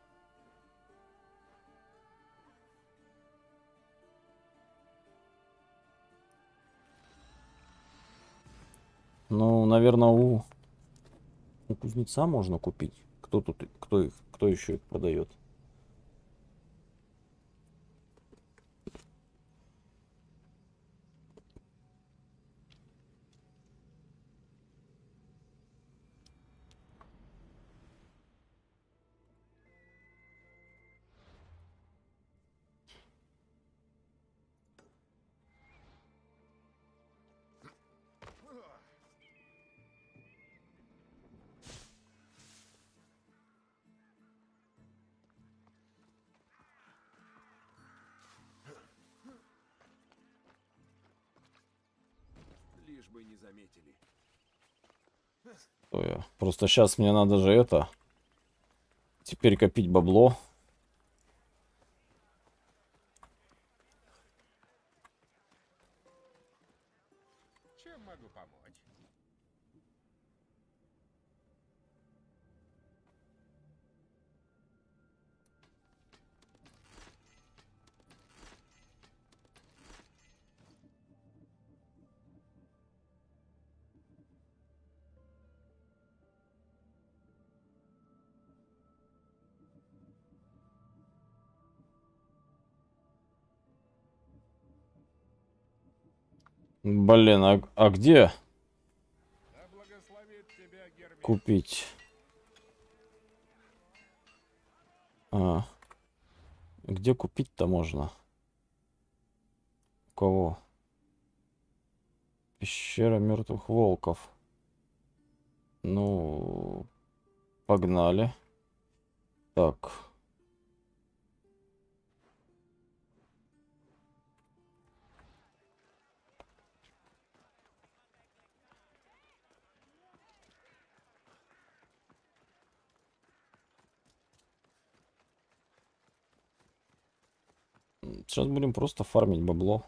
Ну, наверное, у... у кузнеца можно купить. Кто тут, кто их, кто еще их продает? Лишь бы не заметили. Ой, просто сейчас мне надо же это... Теперь копить бабло. Чем могу помочь? Блин, а, а где Да благословит тебя Гермес. купить? А, где купить-то можно? У кого? Пещера мертвых волков. Ну, погнали. Так. Сейчас будем просто фармить бабло.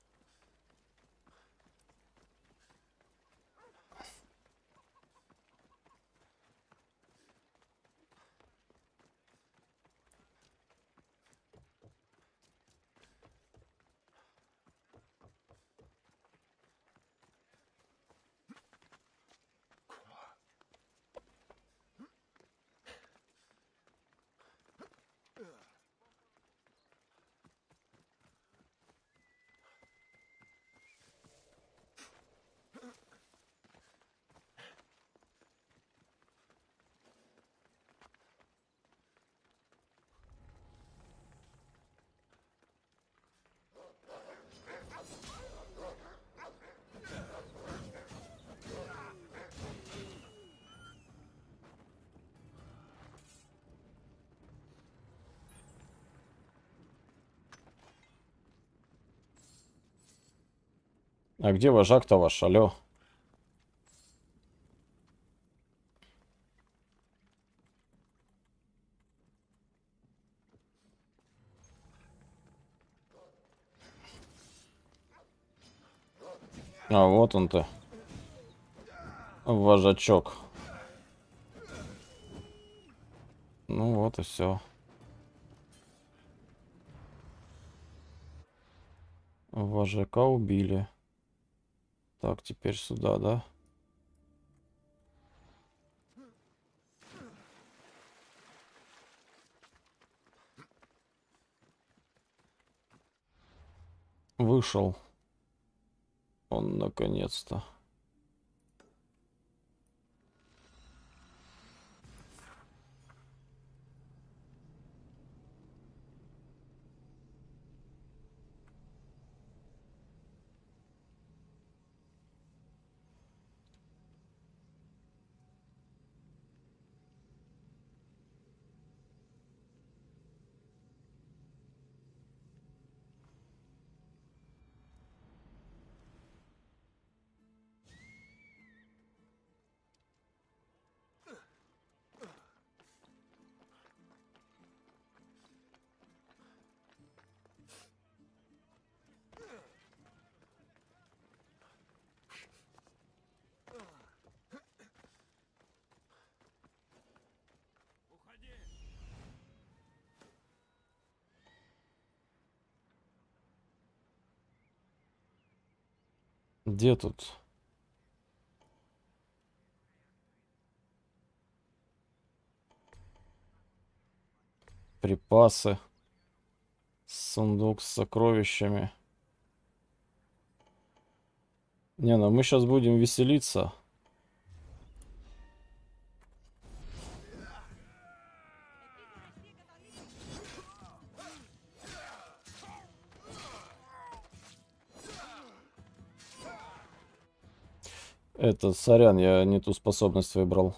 А где вожак-то ваш? Алло. А вот он-то. Вожачок. Ну вот и все. Вожака убили. Так, теперь сюда, да? Вышел. Он наконец-то. Где тут? Припасы. Сундук с сокровищами. Не, ну мы сейчас будем веселиться. Это, сорян, я не ту способность выбрал.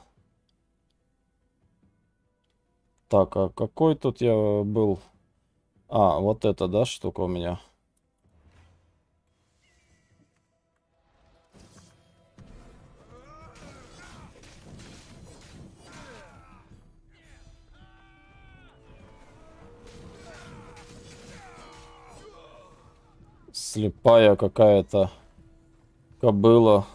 Так, а какой тут я был? А, вот эта, да, штука у меня. Слепая какая-то кобыла.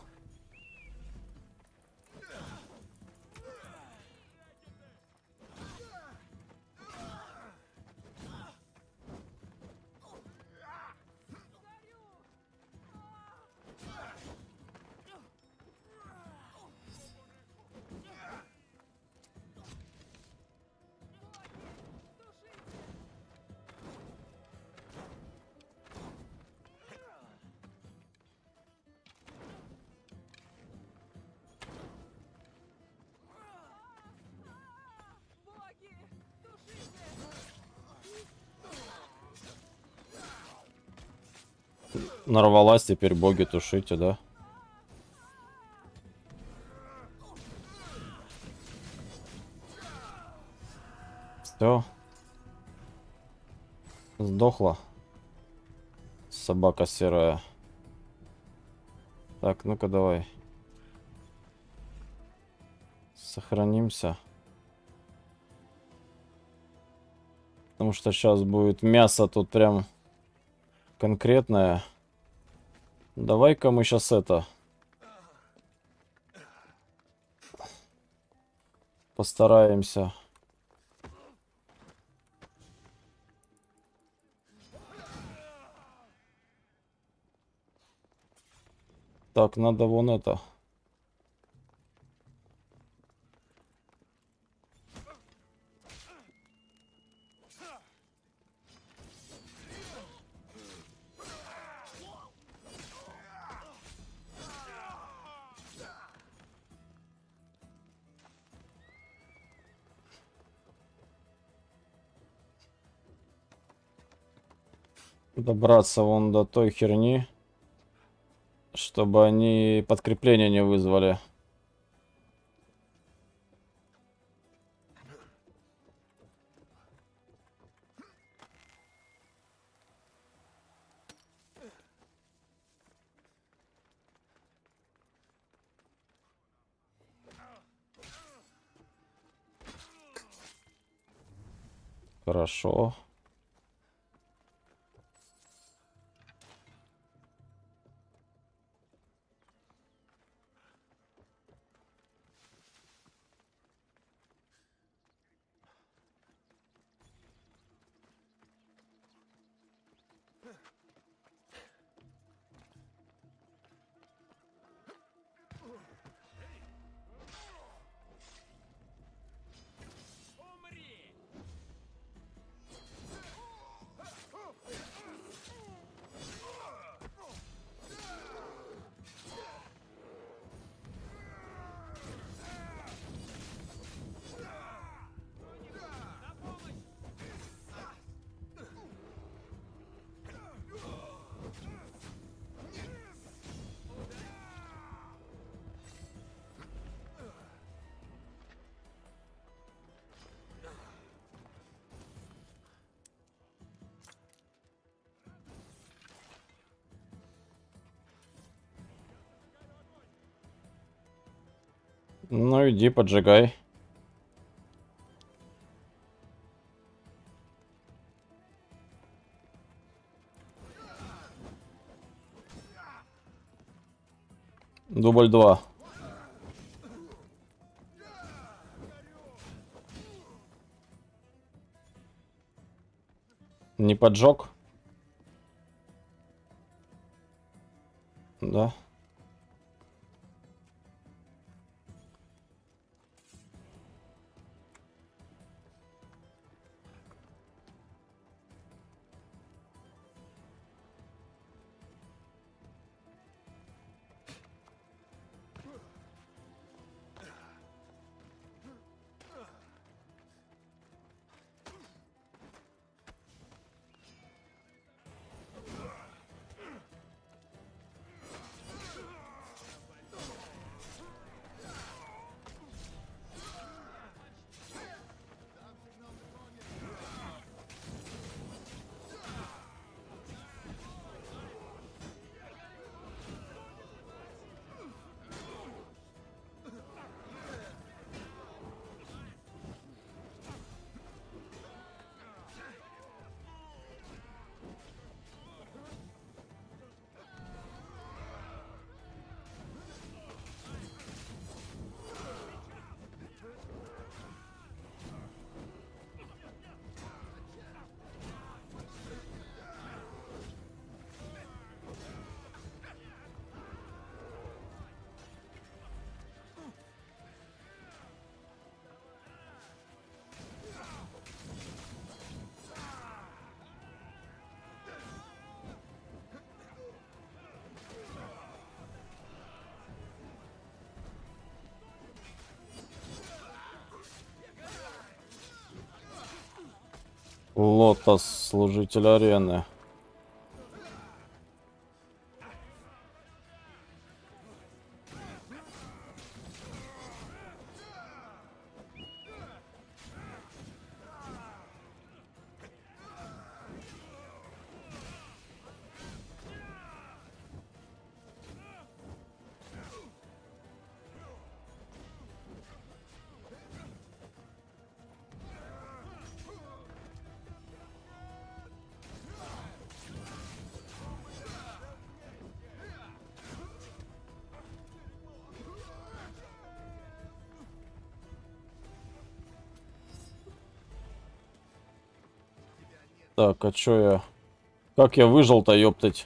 Нарвалась, теперь боги тушите, да? Все. Сдохла. Собака серая. Так, ну-ка давай. Сохранимся. Потому что сейчас будет мясо тут прям конкретное. Давай-ка мы сейчас это... Постараемся. Так, надо вон это. Добраться вон до той херни, чтобы они подкрепление не вызвали. Хорошо. Ну иди, поджигай. Дубль два. Не поджег? Да. Лотос, служитель арены. Так, а чё я... Как я выжил-то, ёптать?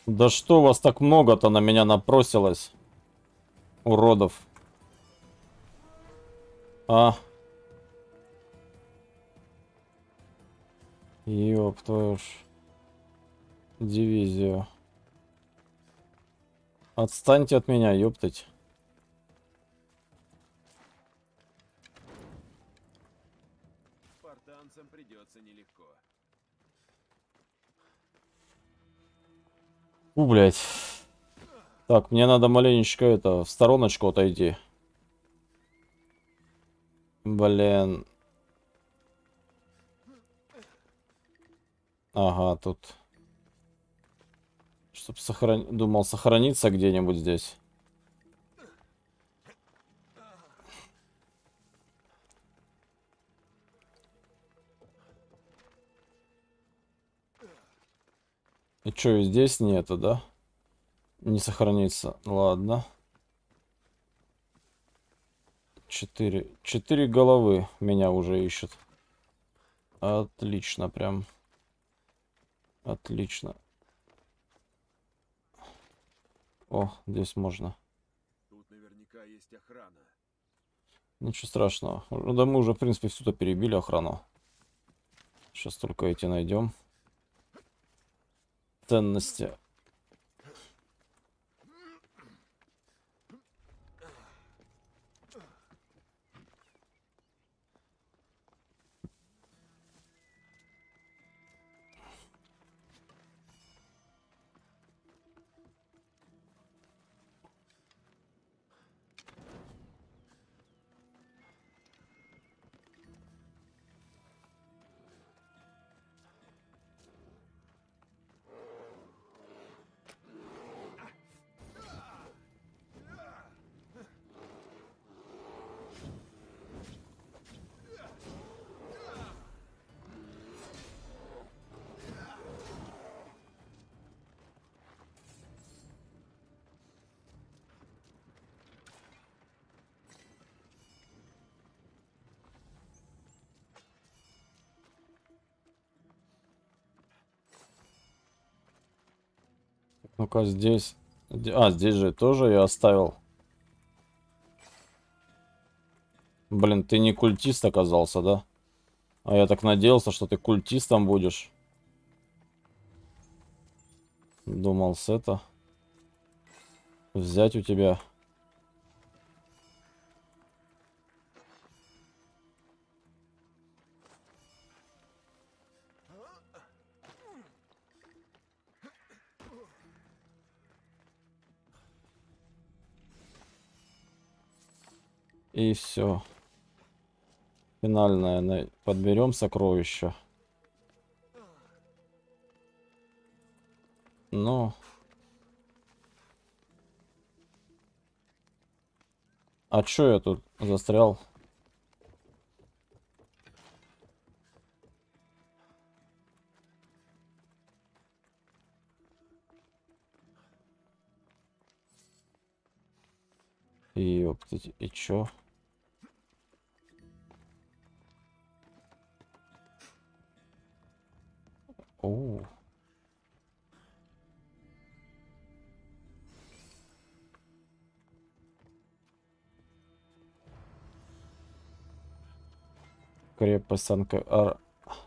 Да что вас так много-то на меня напросилось? Уродов. А. Ёб твою ж. Дивизию. Отстаньте от меня, ёптать. Спартанцам придется нелегко. У, блядь. Так, мне надо маленечко это, в стороночку отойти. Блин. Ага, тут. Чтоб сохран... Думал сохраниться где-нибудь здесь. И чё, и здесь нету, да? Не сохранится. Ладно. Четыре. Четыре головы меня уже ищут. Отлично, прям. Отлично. О, здесь можно. Тут наверняка есть охрана. Ничего страшного. Да мы уже, в принципе, всюду перебили охрану. Сейчас только эти найдем. Ценности. Ну-ка, здесь... А, здесь же тоже я оставил. Блин, ты не культист оказался, да? А я так надеялся, что ты культистом будешь. Думал с это... Взять у тебя... И все. Финальное. Подберем сокровища. Ну. А чё я тут застрял? Ёптать, и чё? О. Крепость Анка... Ар...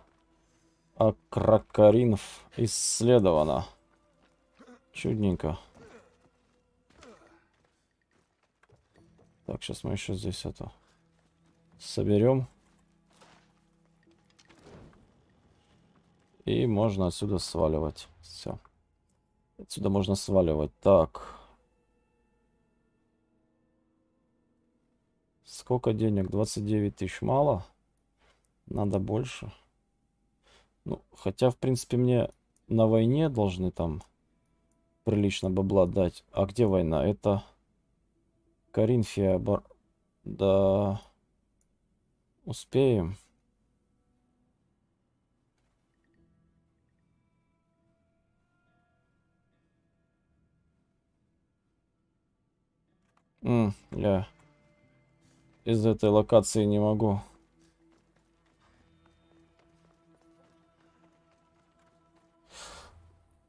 Акракаринф исследована. Чудненько. Так, сейчас мы еще здесь это соберем. И можно отсюда сваливать. Все. Отсюда можно сваливать. Так. Сколько денег? двадцать девять тысяч мало. Надо больше. Ну, хотя, в принципе, мне на войне должны там прилично бабла дать. А где война? Это Коринфия. Бар... Да. Успеем. М, я из этой локации не могу.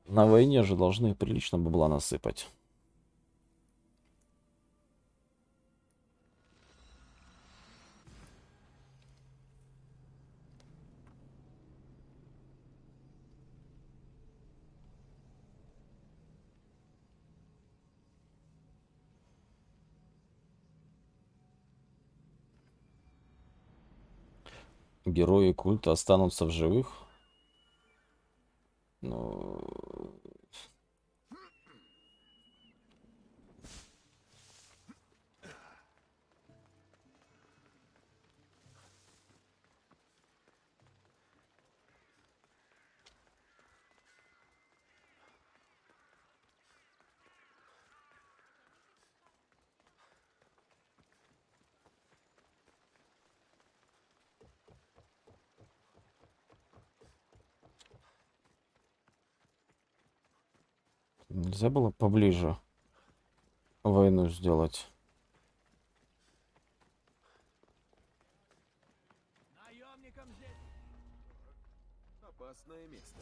На войне же должны прилично бабла насыпать. Герои культа останутся в живых. Ну... Нельзя было поближе войну сделать. Наемникам здесь. Опасное место.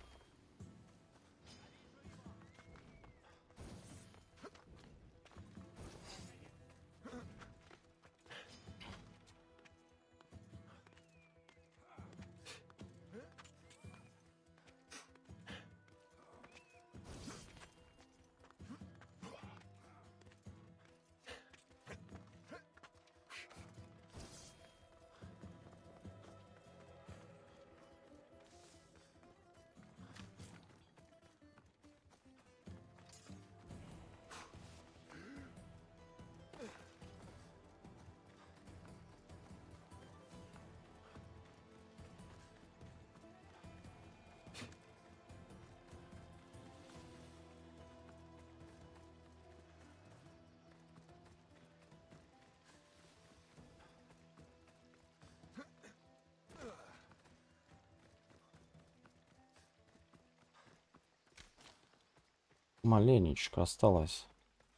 Маленечко осталось.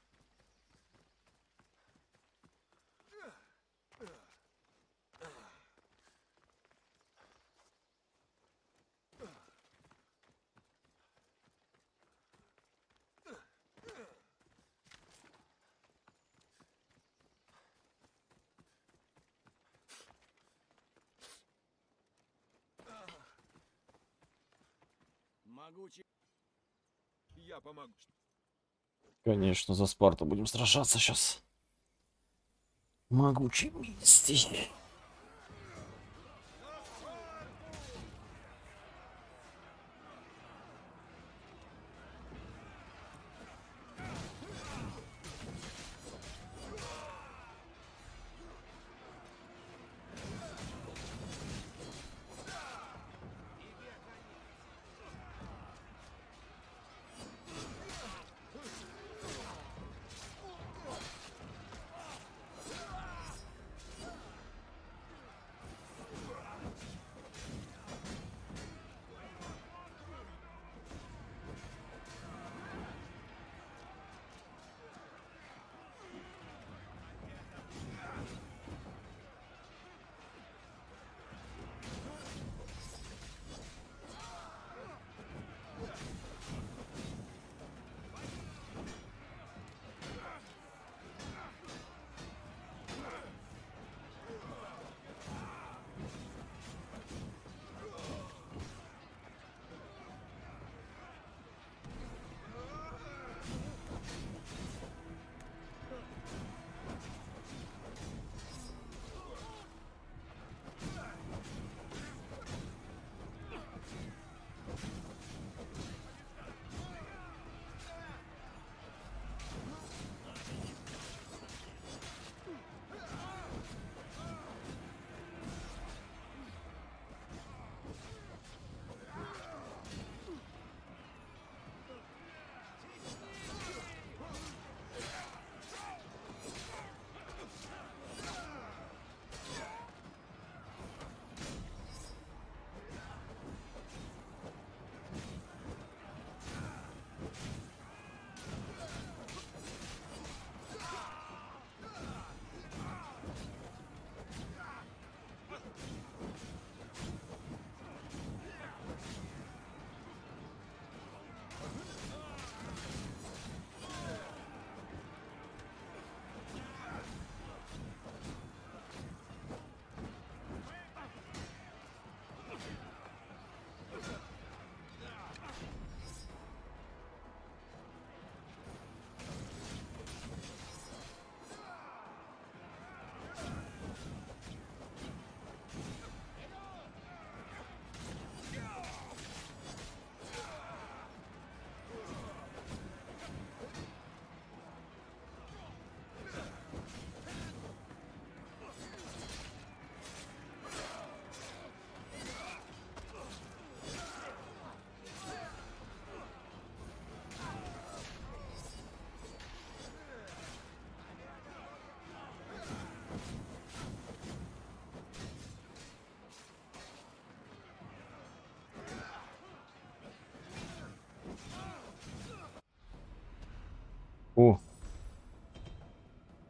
Могучий. Я помогу. Конечно, за Спарту будем сражаться сейчас. Могучий мисти.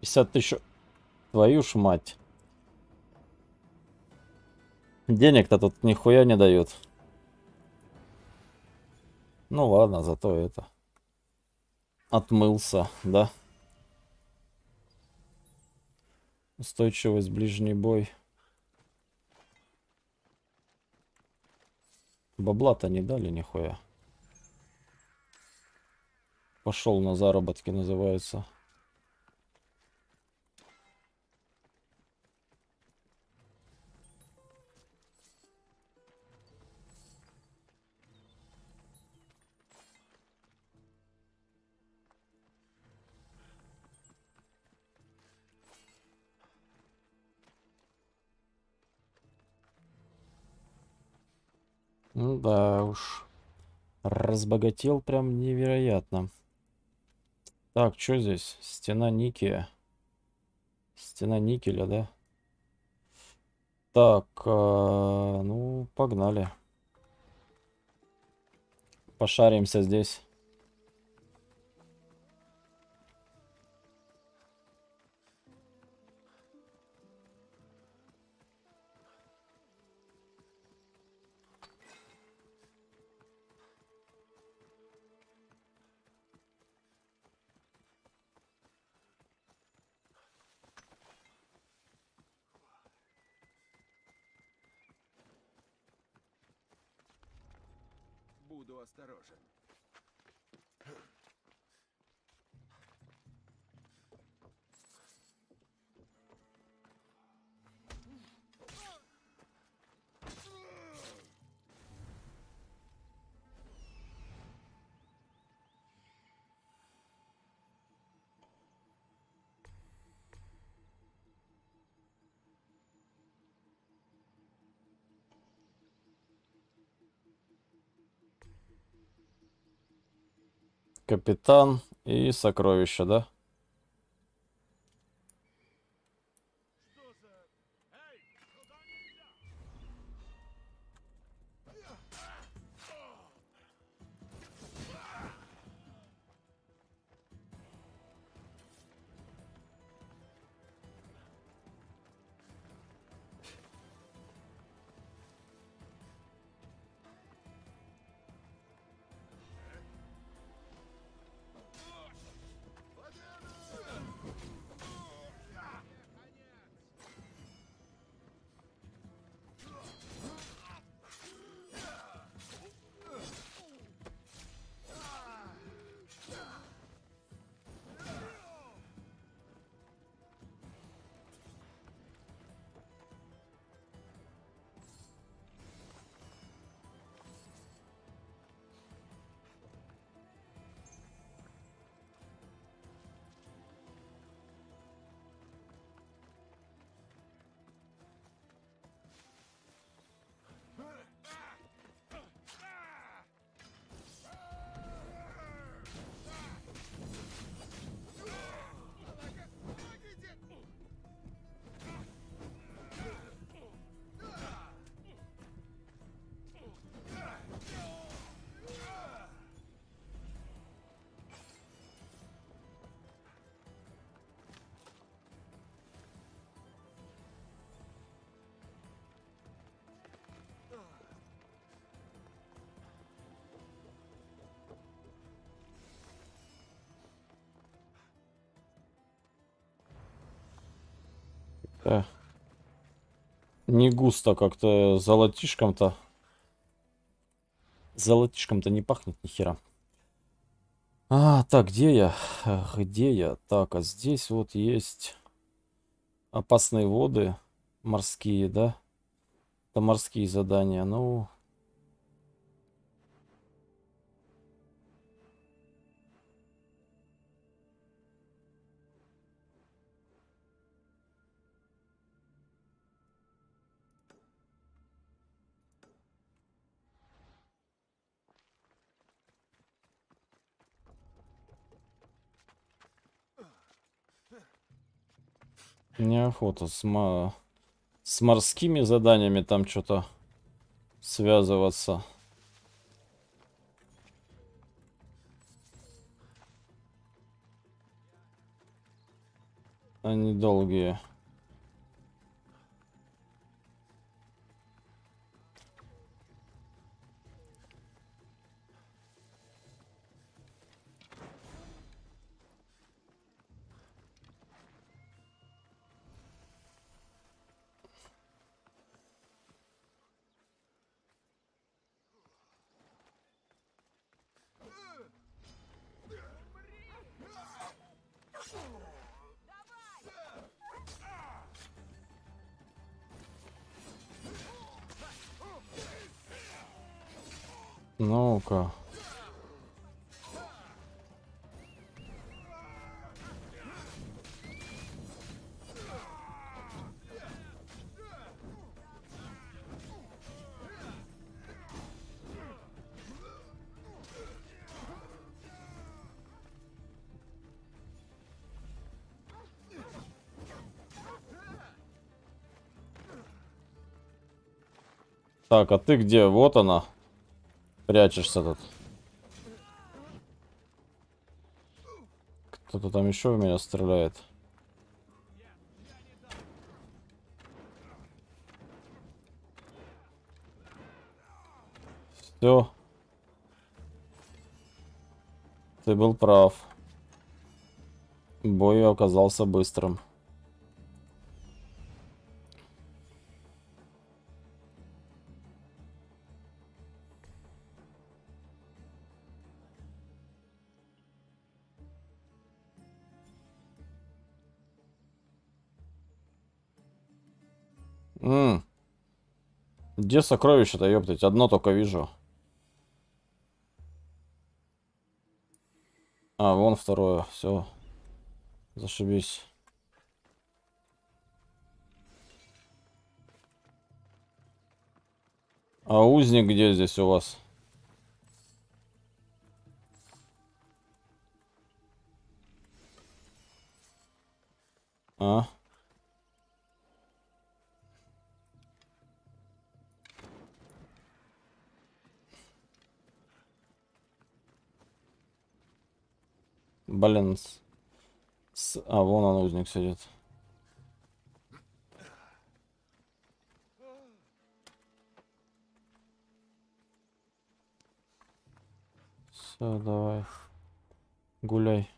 пятьдесят тысяч. Твою ж мать. Денег-то тут нихуя не дают. Ну ладно, зато это. Отмылся, да? Устойчивость, ближний бой. Бабла-то не дали нихуя. Пошел на заработки, называется. Ну да уж. Разбогател прям невероятно. Так, что здесь? Стена никеля. Стена никеля, да? Так, э, ну, погнали. Пошаримся здесь. Буду осторожен. Капитан и сокровища, да? Да. Не густо как-то золотишком-то. Золотишком-то не пахнет ни хера. А, так, где я? Где я? Так, а здесь вот есть опасные воды морские, да? Это морские задания. Ну, неохота с, мо- с морскими заданиями там что-то связываться. Они долгие. Ну-ка. Так, а ты где? Вот она. Прячешься тут. Кто-то там еще в меня стреляет. Все. Ты был прав. Бой оказался быстрым. М. Где сокровище-то, ёптать? Одно только вижу. А, вон второе. Все. Зашибись. А узник где здесь у вас? А? Блин. С... С... А, вон он, узник сидит. Все, давай. Гуляй.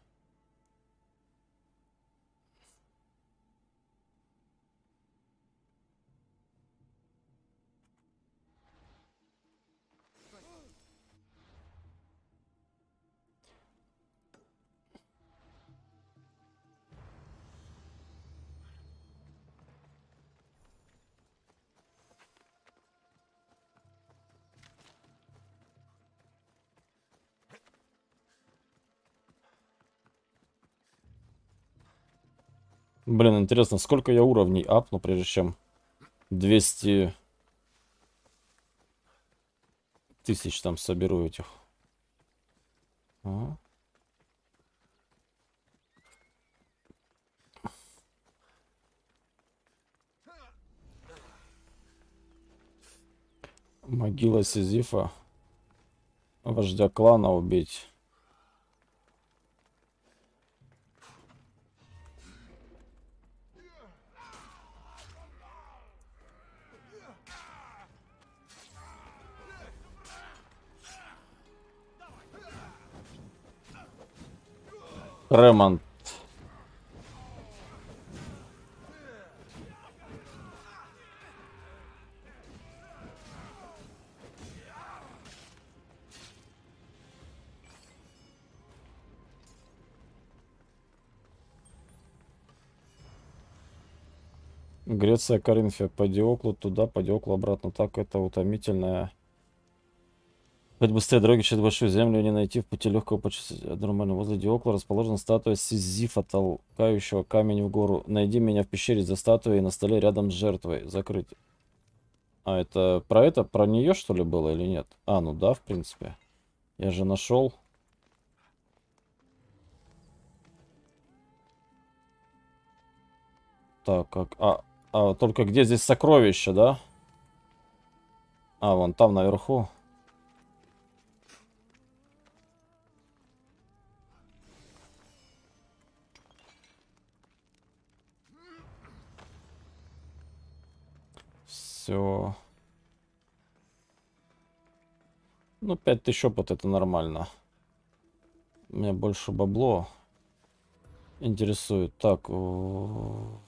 Блин, интересно, сколько я уровней апну, прежде чем двести тысяч там соберу этих. А? Могила Сизифа. Вождя клана убить. Ремонт. Греция, Коринфия, по Диоклу туда, по Диоклу обратно. Так это утомительная. Хоть быстрее дороги через большую землю не найти в пути легкого почувствовать нормально. Возле Диокла расположена статуя Сизифа, толкающего камень в гору. Найди меня в пещере за статуей на столе рядом с жертвой. Закрыть. А это про это? Про нее что ли было или нет? А, ну да, в принципе. Я же нашел. Так, как... А, а только где здесь сокровище, да? А, вон там наверху. Все. Ну, пять тысяч опыта это нормально. Меня больше бабло интересует. Так. о,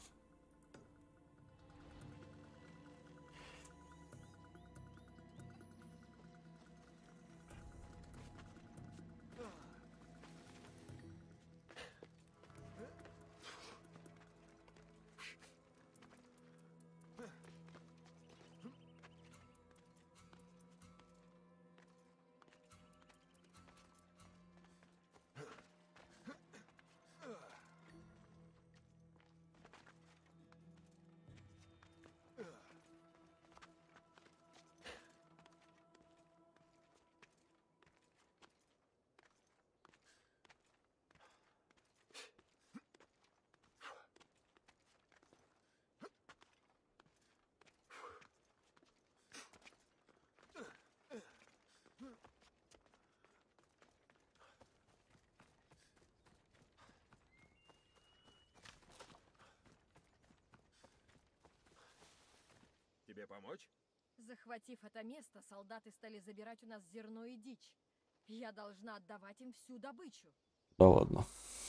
Тебе помочь? Захватив это место, солдаты стали забирать у нас зерно и дичь. Я должна отдавать им всю добычу. Да ладно.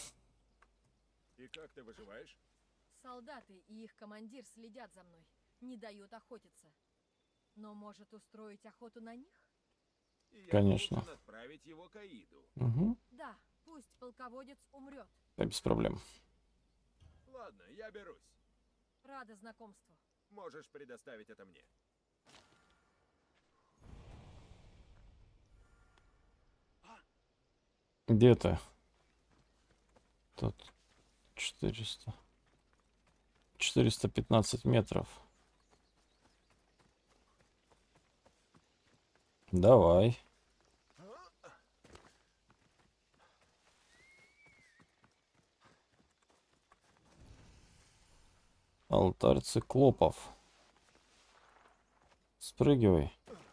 И как ты выживаешь? Солдаты и их командир следят за мной, не дают охотиться. Но может устроить охоту на них? И я Конечно. должен отправить его к Аиду. Угу. Да, пусть полководец умрет. Без проблем. Ладно, я берусь. Рада знакомству. Можешь предоставить это мне. Где ты? Тут четыреста. четыреста пятнадцать метров. Давай. Алтарь циклопов. Спрыгивай.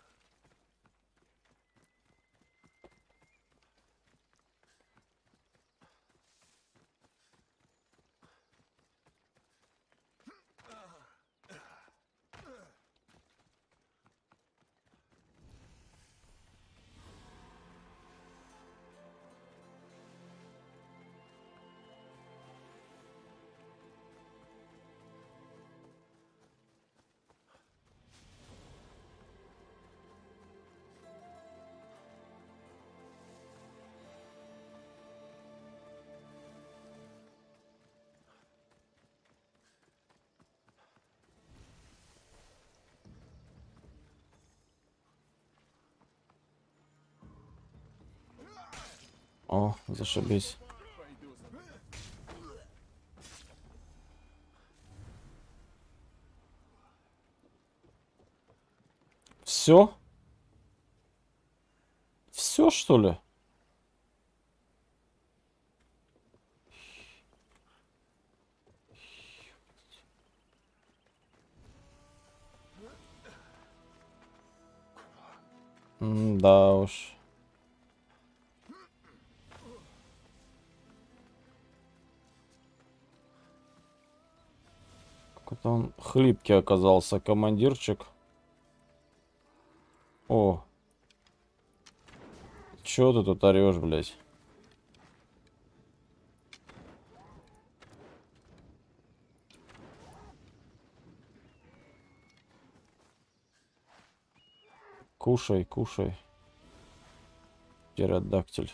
О, зашибись. Пойду за тобой. Все? Все, что ли? М, Да уж. Какой-то он хлипкий оказался, командирчик. О. Чё ты тут орешь, блядь? Кушай, кушай. Птеродактиль.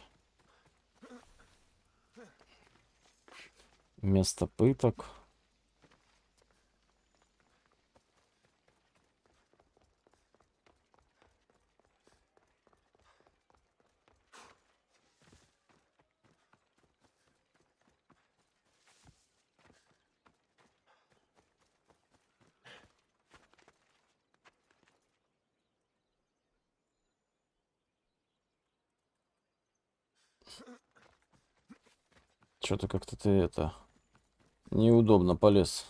Место пыток. Что-то как-то ты это... Неудобно полез.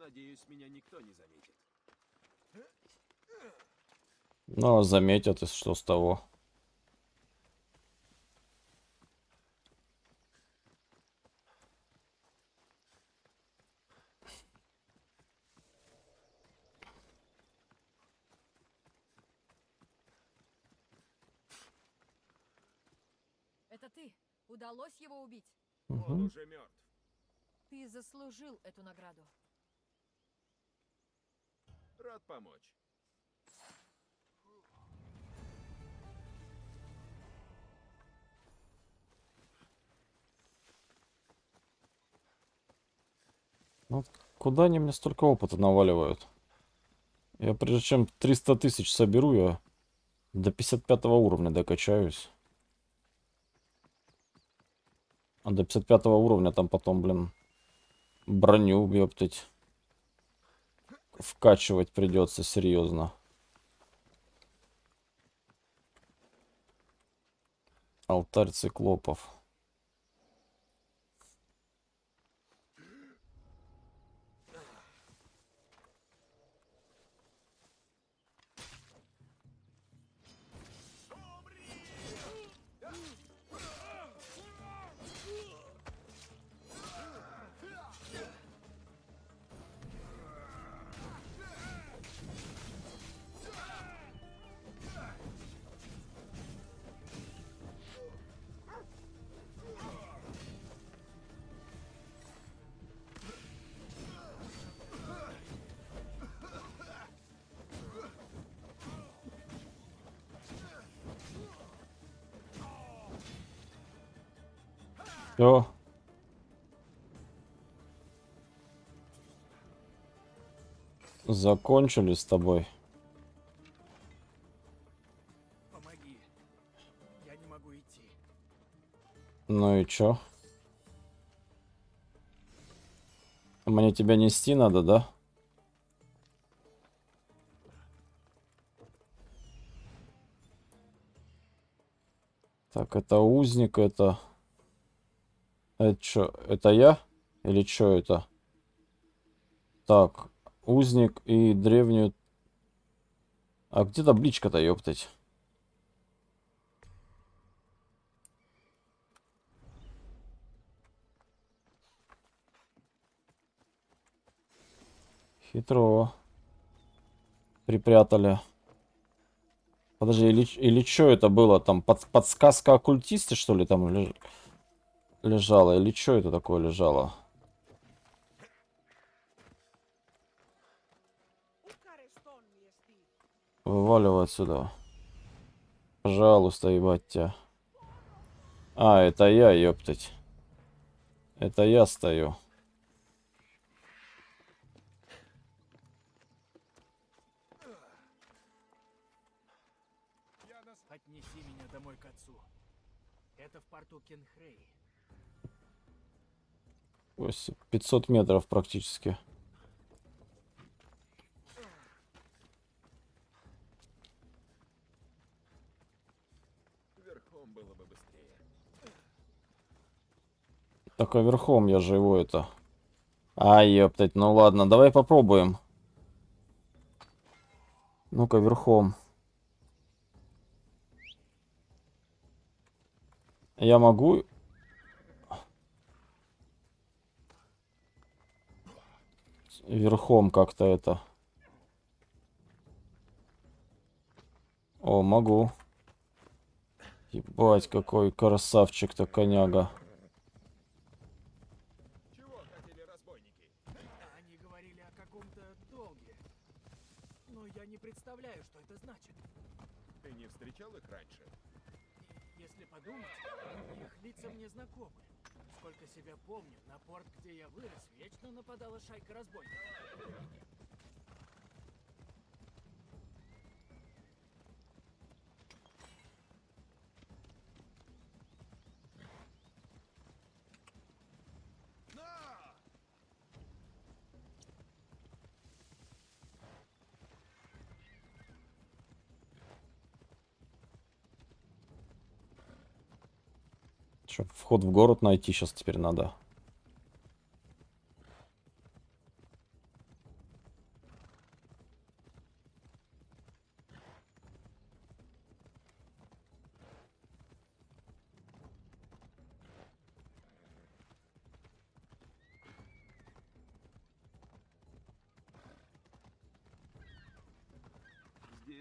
Надеюсь, меня никто не заметит. Ну, заметят, и что с того? Это ты? Удалось его убить? Он Мгм. уже мертв. Ты заслужил эту награду. Рад помочь. Ну, куда они мне столько опыта наваливают? Я прежде чем триста тысяч соберу, я до пятьдесят пятого уровня докачаюсь. А до пятьдесят пятого уровня там потом, блин, броню, ёптать, вкачивать придется серьезно. Алтарь циклопов. Все. Закончили с тобой. Помоги. Я не могу идти. Ну и чё? Мне тебя нести надо, да? Так, это узник, это... Это чё? Это я? Или чё это? Так, узник и древнюю... А где табличка-то, ёптать? Хитро. Припрятали. Подожди, или, или что это было? Там под, подсказка оккультисты, что ли, там леж... лежала? Или что это такое лежало? Вываливай отсюда. Пожалуйста, ебать тебя. А, это я, ёптать. Это я стою. Отнеси меня домой к отцу. Это в порту Кенхрей. пятьсот метров практически. Верхом было бы быстрее. Так, а верхом я же его это... А, ёптать, ну ладно, давай попробуем. Ну-ка, верхом. Я могу... Верхом как-то это... О, могу. Ебать, какой красавчик-то коняга. Чего хотели разбойники? Они говорили о каком-то долге. Но я не представляю, что это значит. Ты не встречал их раньше? И если подумать, их лица мне знакомы. Сколько себя помню, на порт, где я вырос, вечно нападала шайка разбойников. Что, вход в город найти сейчас теперь надо.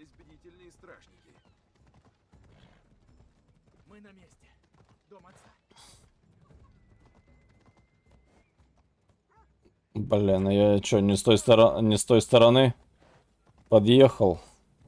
здесь бдительные стражники. Мы на месте. Дом отца. Блин, а я что, не с той стороны, не с той стороны подъехал?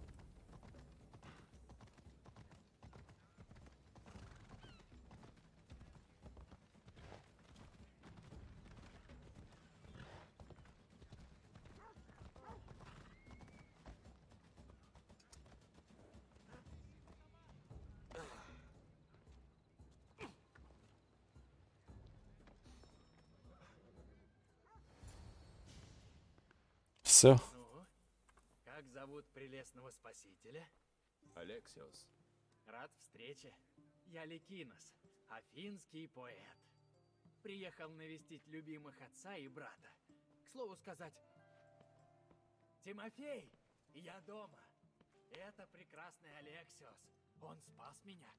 Все. Ну, как зовут прелестного спасителя? Алексиос. Рад встрече. Я Ликинос, афинский поэт. Приехал навестить любимых отца и брата. К слову сказать, Тимофей, я дома. Это прекрасный Алексиос. Он спас меня.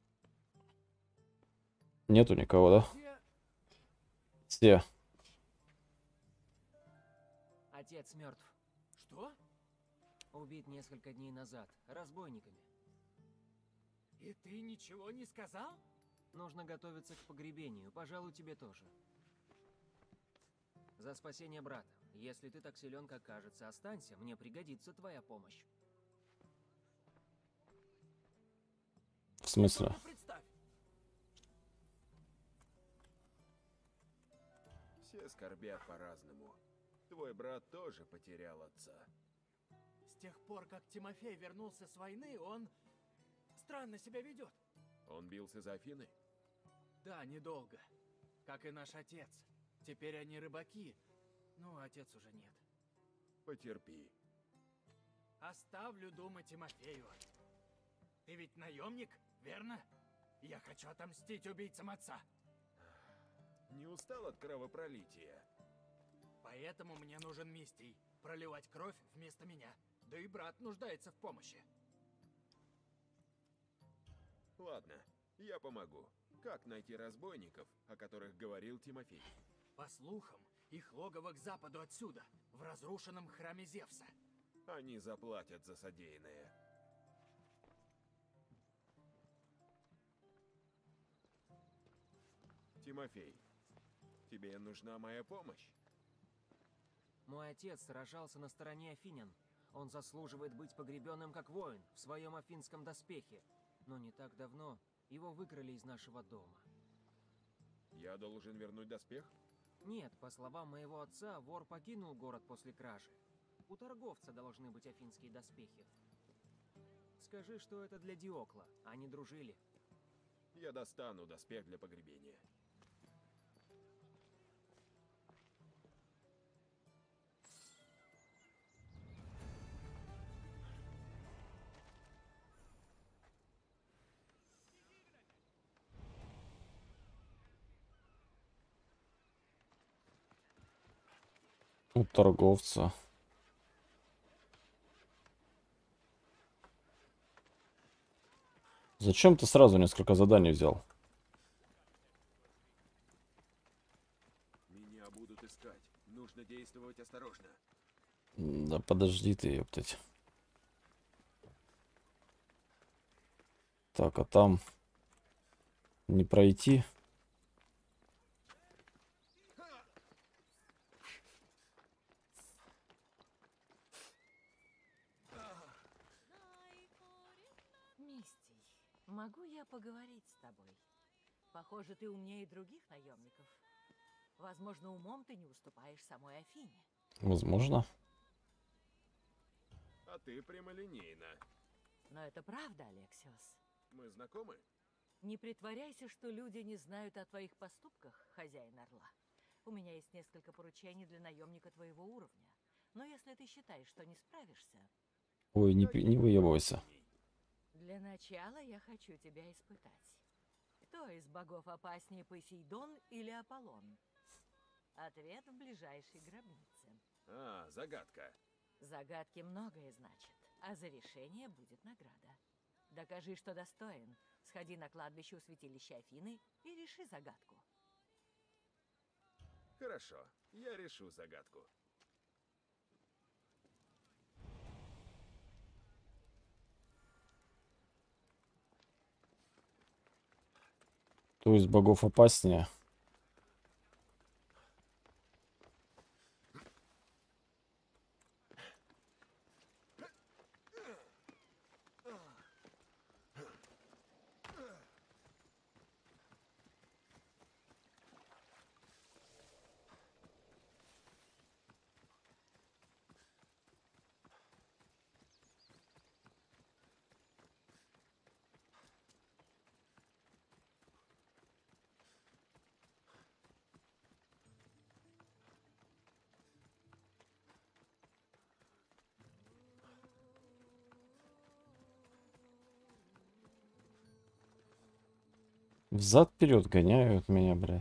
Нету никого, да? Где? Все. Отец мертв. Что? Убит несколько дней назад. Разбойниками. И ты ничего не сказал? Нужно готовиться к погребению. Пожалуй, тебе тоже. За спасение брата. Если ты так силен, как кажется, останься. Мне пригодится твоя помощь. В смысле? Только представь. Все скорбят по-разному. Твой брат тоже потерял отца. С тех пор, как Тимофей вернулся с войны, он странно себя ведет. Он бился за Афины? Да, недолго. Как и наш отец. Теперь они рыбаки. Ну, отец уже нет. Потерпи. Оставлю думать Тимофею. Ты ведь наемник, верно? Я хочу отомстить убийцам отца. Не устал от кровопролития? Поэтому мне нужен Мистий. Проливать кровь вместо меня. Да и брат нуждается в помощи. Ладно, я помогу. Как найти разбойников, о которых говорил Тимофей? По слухам, их логово к западу отсюда, в разрушенном храме Зевса. Они заплатят за содеянное. Тимофей, тебе нужна моя помощь? Мой отец сражался на стороне афинян. Он заслуживает быть погребенным как воин в своем афинском доспехе. Но не так давно его выкрали из нашего дома. Я должен вернуть доспех? Нет, по словам моего отца, вор покинул город после кражи. У торговца должны быть афинские доспехи. Скажи, что это для Диокла. Они дружили. Я достану доспех для погребения. У торговца. Зачем ты сразу несколько заданий взял? Меня будут искать. Нужно действовать осторожно. Да подожди ты, ёптать. Так, а там не пройти. Мистий, могу я поговорить с тобой? Похоже, ты умнее других наемников. Возможно, умом ты не уступаешь самой Афине. Возможно. А ты прямолинейна. Но это правда, Алексиос. Мы знакомы? Не притворяйся, что люди не знают о твоих поступках, хозяин Орла. У меня есть несколько поручений для наемника твоего уровня. Но если ты считаешь, что не справишься... Ой, не, пи- не выебывайся. Для начала я хочу тебя испытать. Кто из богов опаснее, Посейдон или Аполлон? Ответ в ближайшей гробнице. А, загадка. Загадки многое значат, а за решение будет награда. Докажи, что достоин. Сходи на кладбище у святилища Афины и реши загадку. Хорошо, я решу загадку. Кто из богов опаснее? Взад-вперед гоняют меня, бля.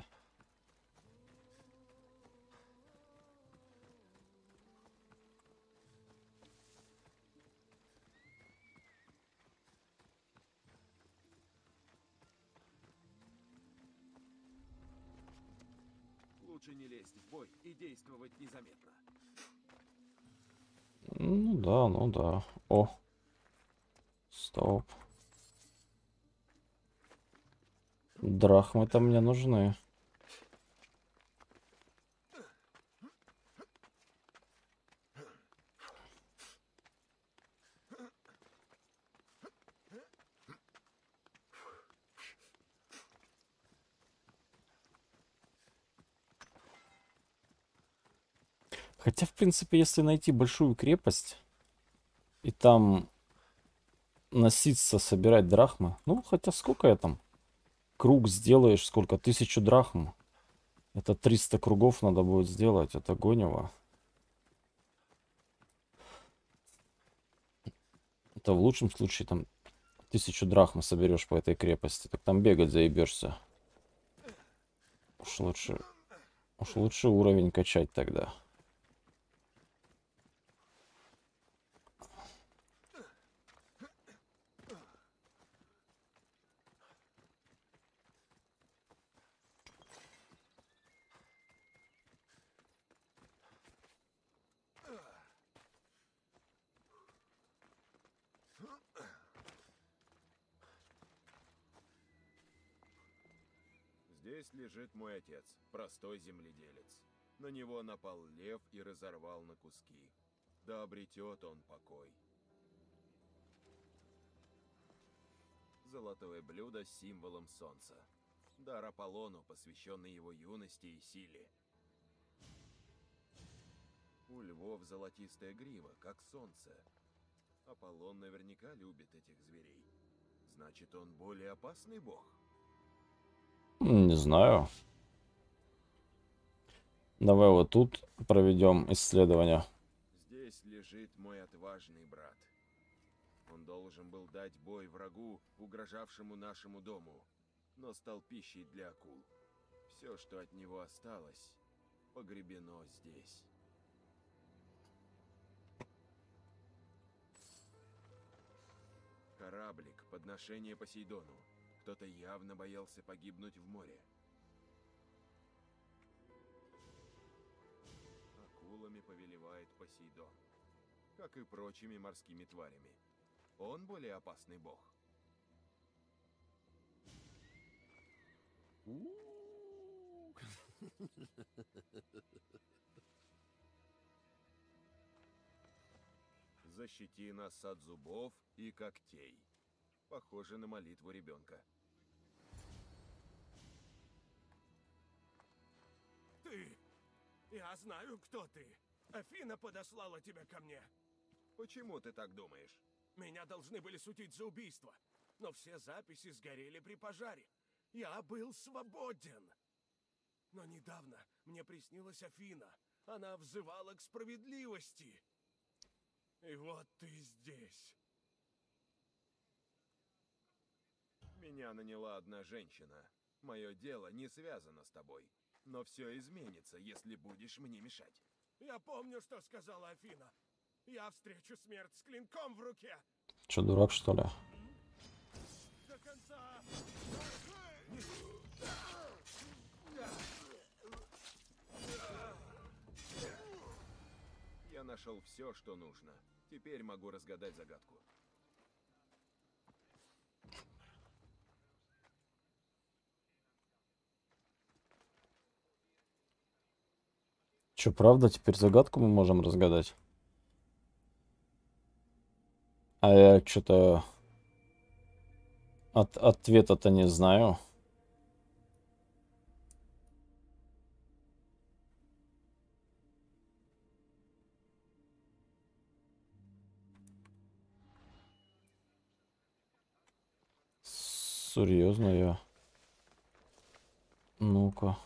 Лучше не лезть в бой и действовать незаметно. Ну да, ну да. О. Стоп. Драхмы-то мне нужны. Хотя, в принципе, если найти большую крепость и там носиться, собирать драхмы. Ну, хотя сколько я там? Круг сделаешь, сколько? Тысячу драхм. Это триста кругов надо будет сделать. Это гонево. Это в лучшем случае там тысячу драхм соберешь по этой крепости. Так там бегать заебешься. Уж лучше, уж лучше уровень качать тогда. Здесь лежит мой отец, простой земледелец. На него напал лев и разорвал на куски. Да обретет он покой. Золотое блюдо с символом солнца. Дар Аполлону, посвященный его юности и силе. У львов золотистая грива, как солнце. Аполлон наверняка любит этих зверей. Значит, он более опасный бог? Не знаю. Давай вот тут проведем исследование. Здесь лежит мой отважный брат. Он должен был дать бой врагу, угрожавшему нашему дому, но стал пищей для акул. Все, что от него осталось, погребено здесь. Кораблик, подношение Посейдону. Кто-то явно боялся погибнуть в море. Акулами повелевает Посейдон, как и прочими морскими тварями. Он более опасный бог. Защити нас от зубов и когтей. Похоже на молитву ребенка. Ты! Я знаю, кто ты. Афина подослала тебя ко мне. Почему ты так думаешь? Меня должны были судить за убийство, но все записи сгорели при пожаре. Я был свободен. Но недавно мне приснилась Афина. Она взывала к справедливости. И вот ты здесь. Меня наняла одна женщина. Мое дело не связано с тобой. Но все изменится, если будешь мне мешать. Я помню, что сказала Афина. Я встречу смерть с клинком в руке. Че, дурак, что ли? До конца. Я нашел все, что нужно. Теперь могу разгадать загадку. Че, правда, теперь загадку мы можем разгадать? А я что-то от ответа-то не знаю. Серьезно я. Ну-ка.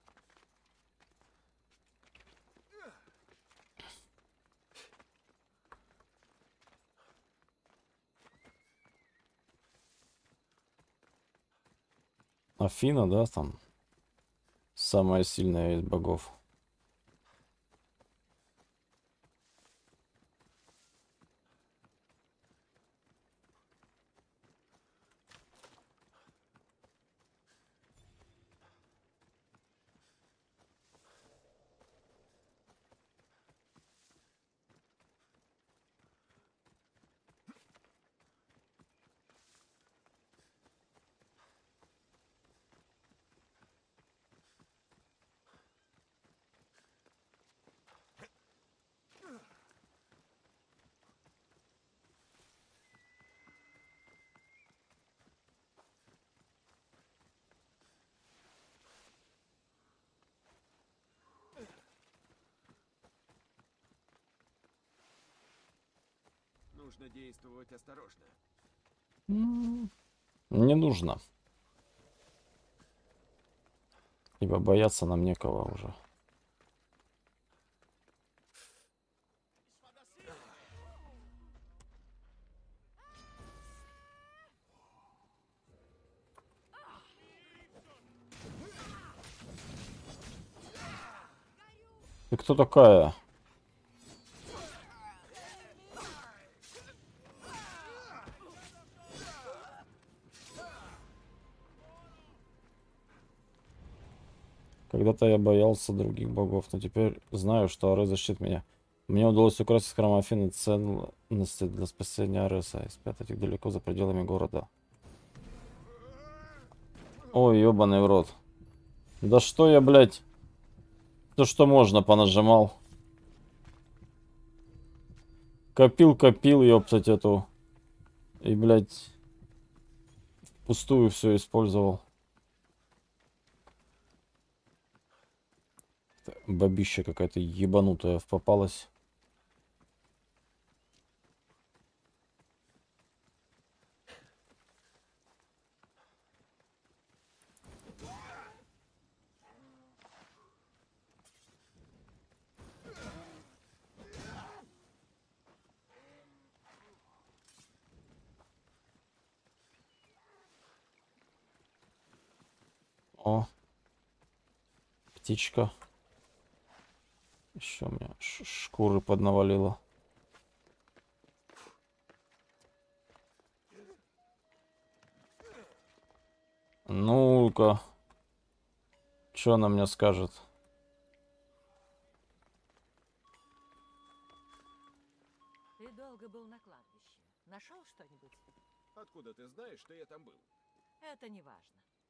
Афина, да, там самая сильная из богов. Нужно действовать осторожно. Не нужно. Ибо бояться нам некого уже. Ты кто такая? Когда-то я боялся других богов, но теперь знаю, что Арес защитит меня. Мне удалось украсть из храма Афины ценности для спасения Ареса и спрятать их далеко за пределами города. Ой, ёбаный в рот. Да что я, блядь, то что можно понажимал. Копил, копил, ёптать эту. И, блядь, впустую все использовал. Бабища какая-то ебанутая попалась. О, птичка. Еще мне шкуры поднавалило. Ну-ка. Что она мне скажет? Ты долго был на кладбище. Нашел что-нибудь? Откуда ты знаешь, что я там был? Это не важно.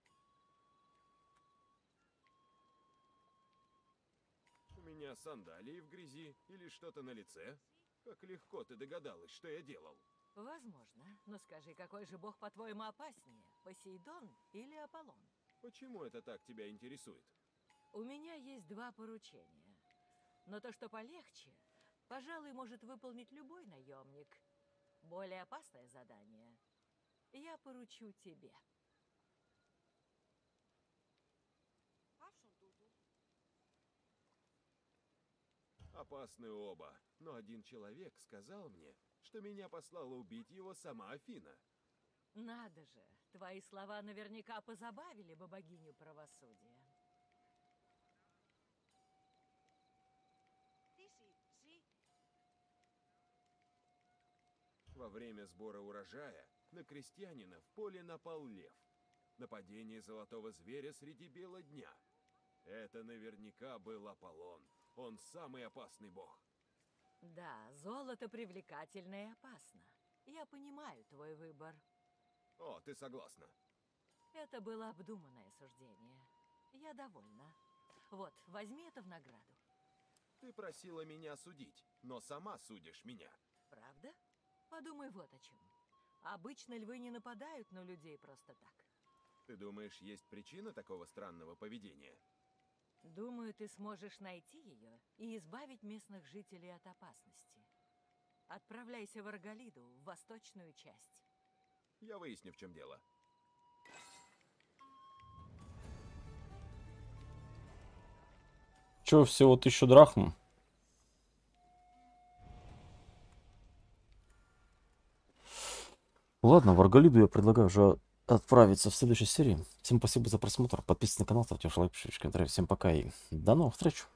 У меня сандалии в грязи или что-то на лице? Как легко ты догадалась, что я делал? Возможно. Но скажи, какой же бог, по-твоему, опаснее? Посейдон или Аполлон? Почему это так тебя интересует? У меня есть два поручения. Но то, что полегче, пожалуй, может выполнить любой наемник. Более опасное задание я поручу тебе. Опасны оба, но один человек сказал мне, что меня послала убить его сама Афина. Надо же, твои слова наверняка позабавили бы богиню правосудия. Во время сбора урожая на крестьянина в поле напал лев. Нападение золотого зверя среди бела дня. Это наверняка был Аполлон. Он самый опасный бог. Да, золото привлекательно и опасно. Я понимаю твой выбор. О, ты согласна? Это было обдуманное суждение. Я довольна. Вот, возьми это в награду. Ты просила меня судить, но сама судишь меня. Правда? Подумай вот о чем. Обычно львы не нападают на людей просто так. Ты думаешь, есть причина такого странного поведения? Думаю, ты сможешь найти ее и избавить местных жителей от опасности. Отправляйся в Арголиду, в восточную часть. Я выясню, в чем дело. Чё, всего тысячу драхм? Ладно, в Арголиду я предлагаю уже отправиться в следующей серии. Всем спасибо за просмотр. Подписывайтесь на канал, ставьте лайк, пишите комментарии. Всем пока и до новых встреч.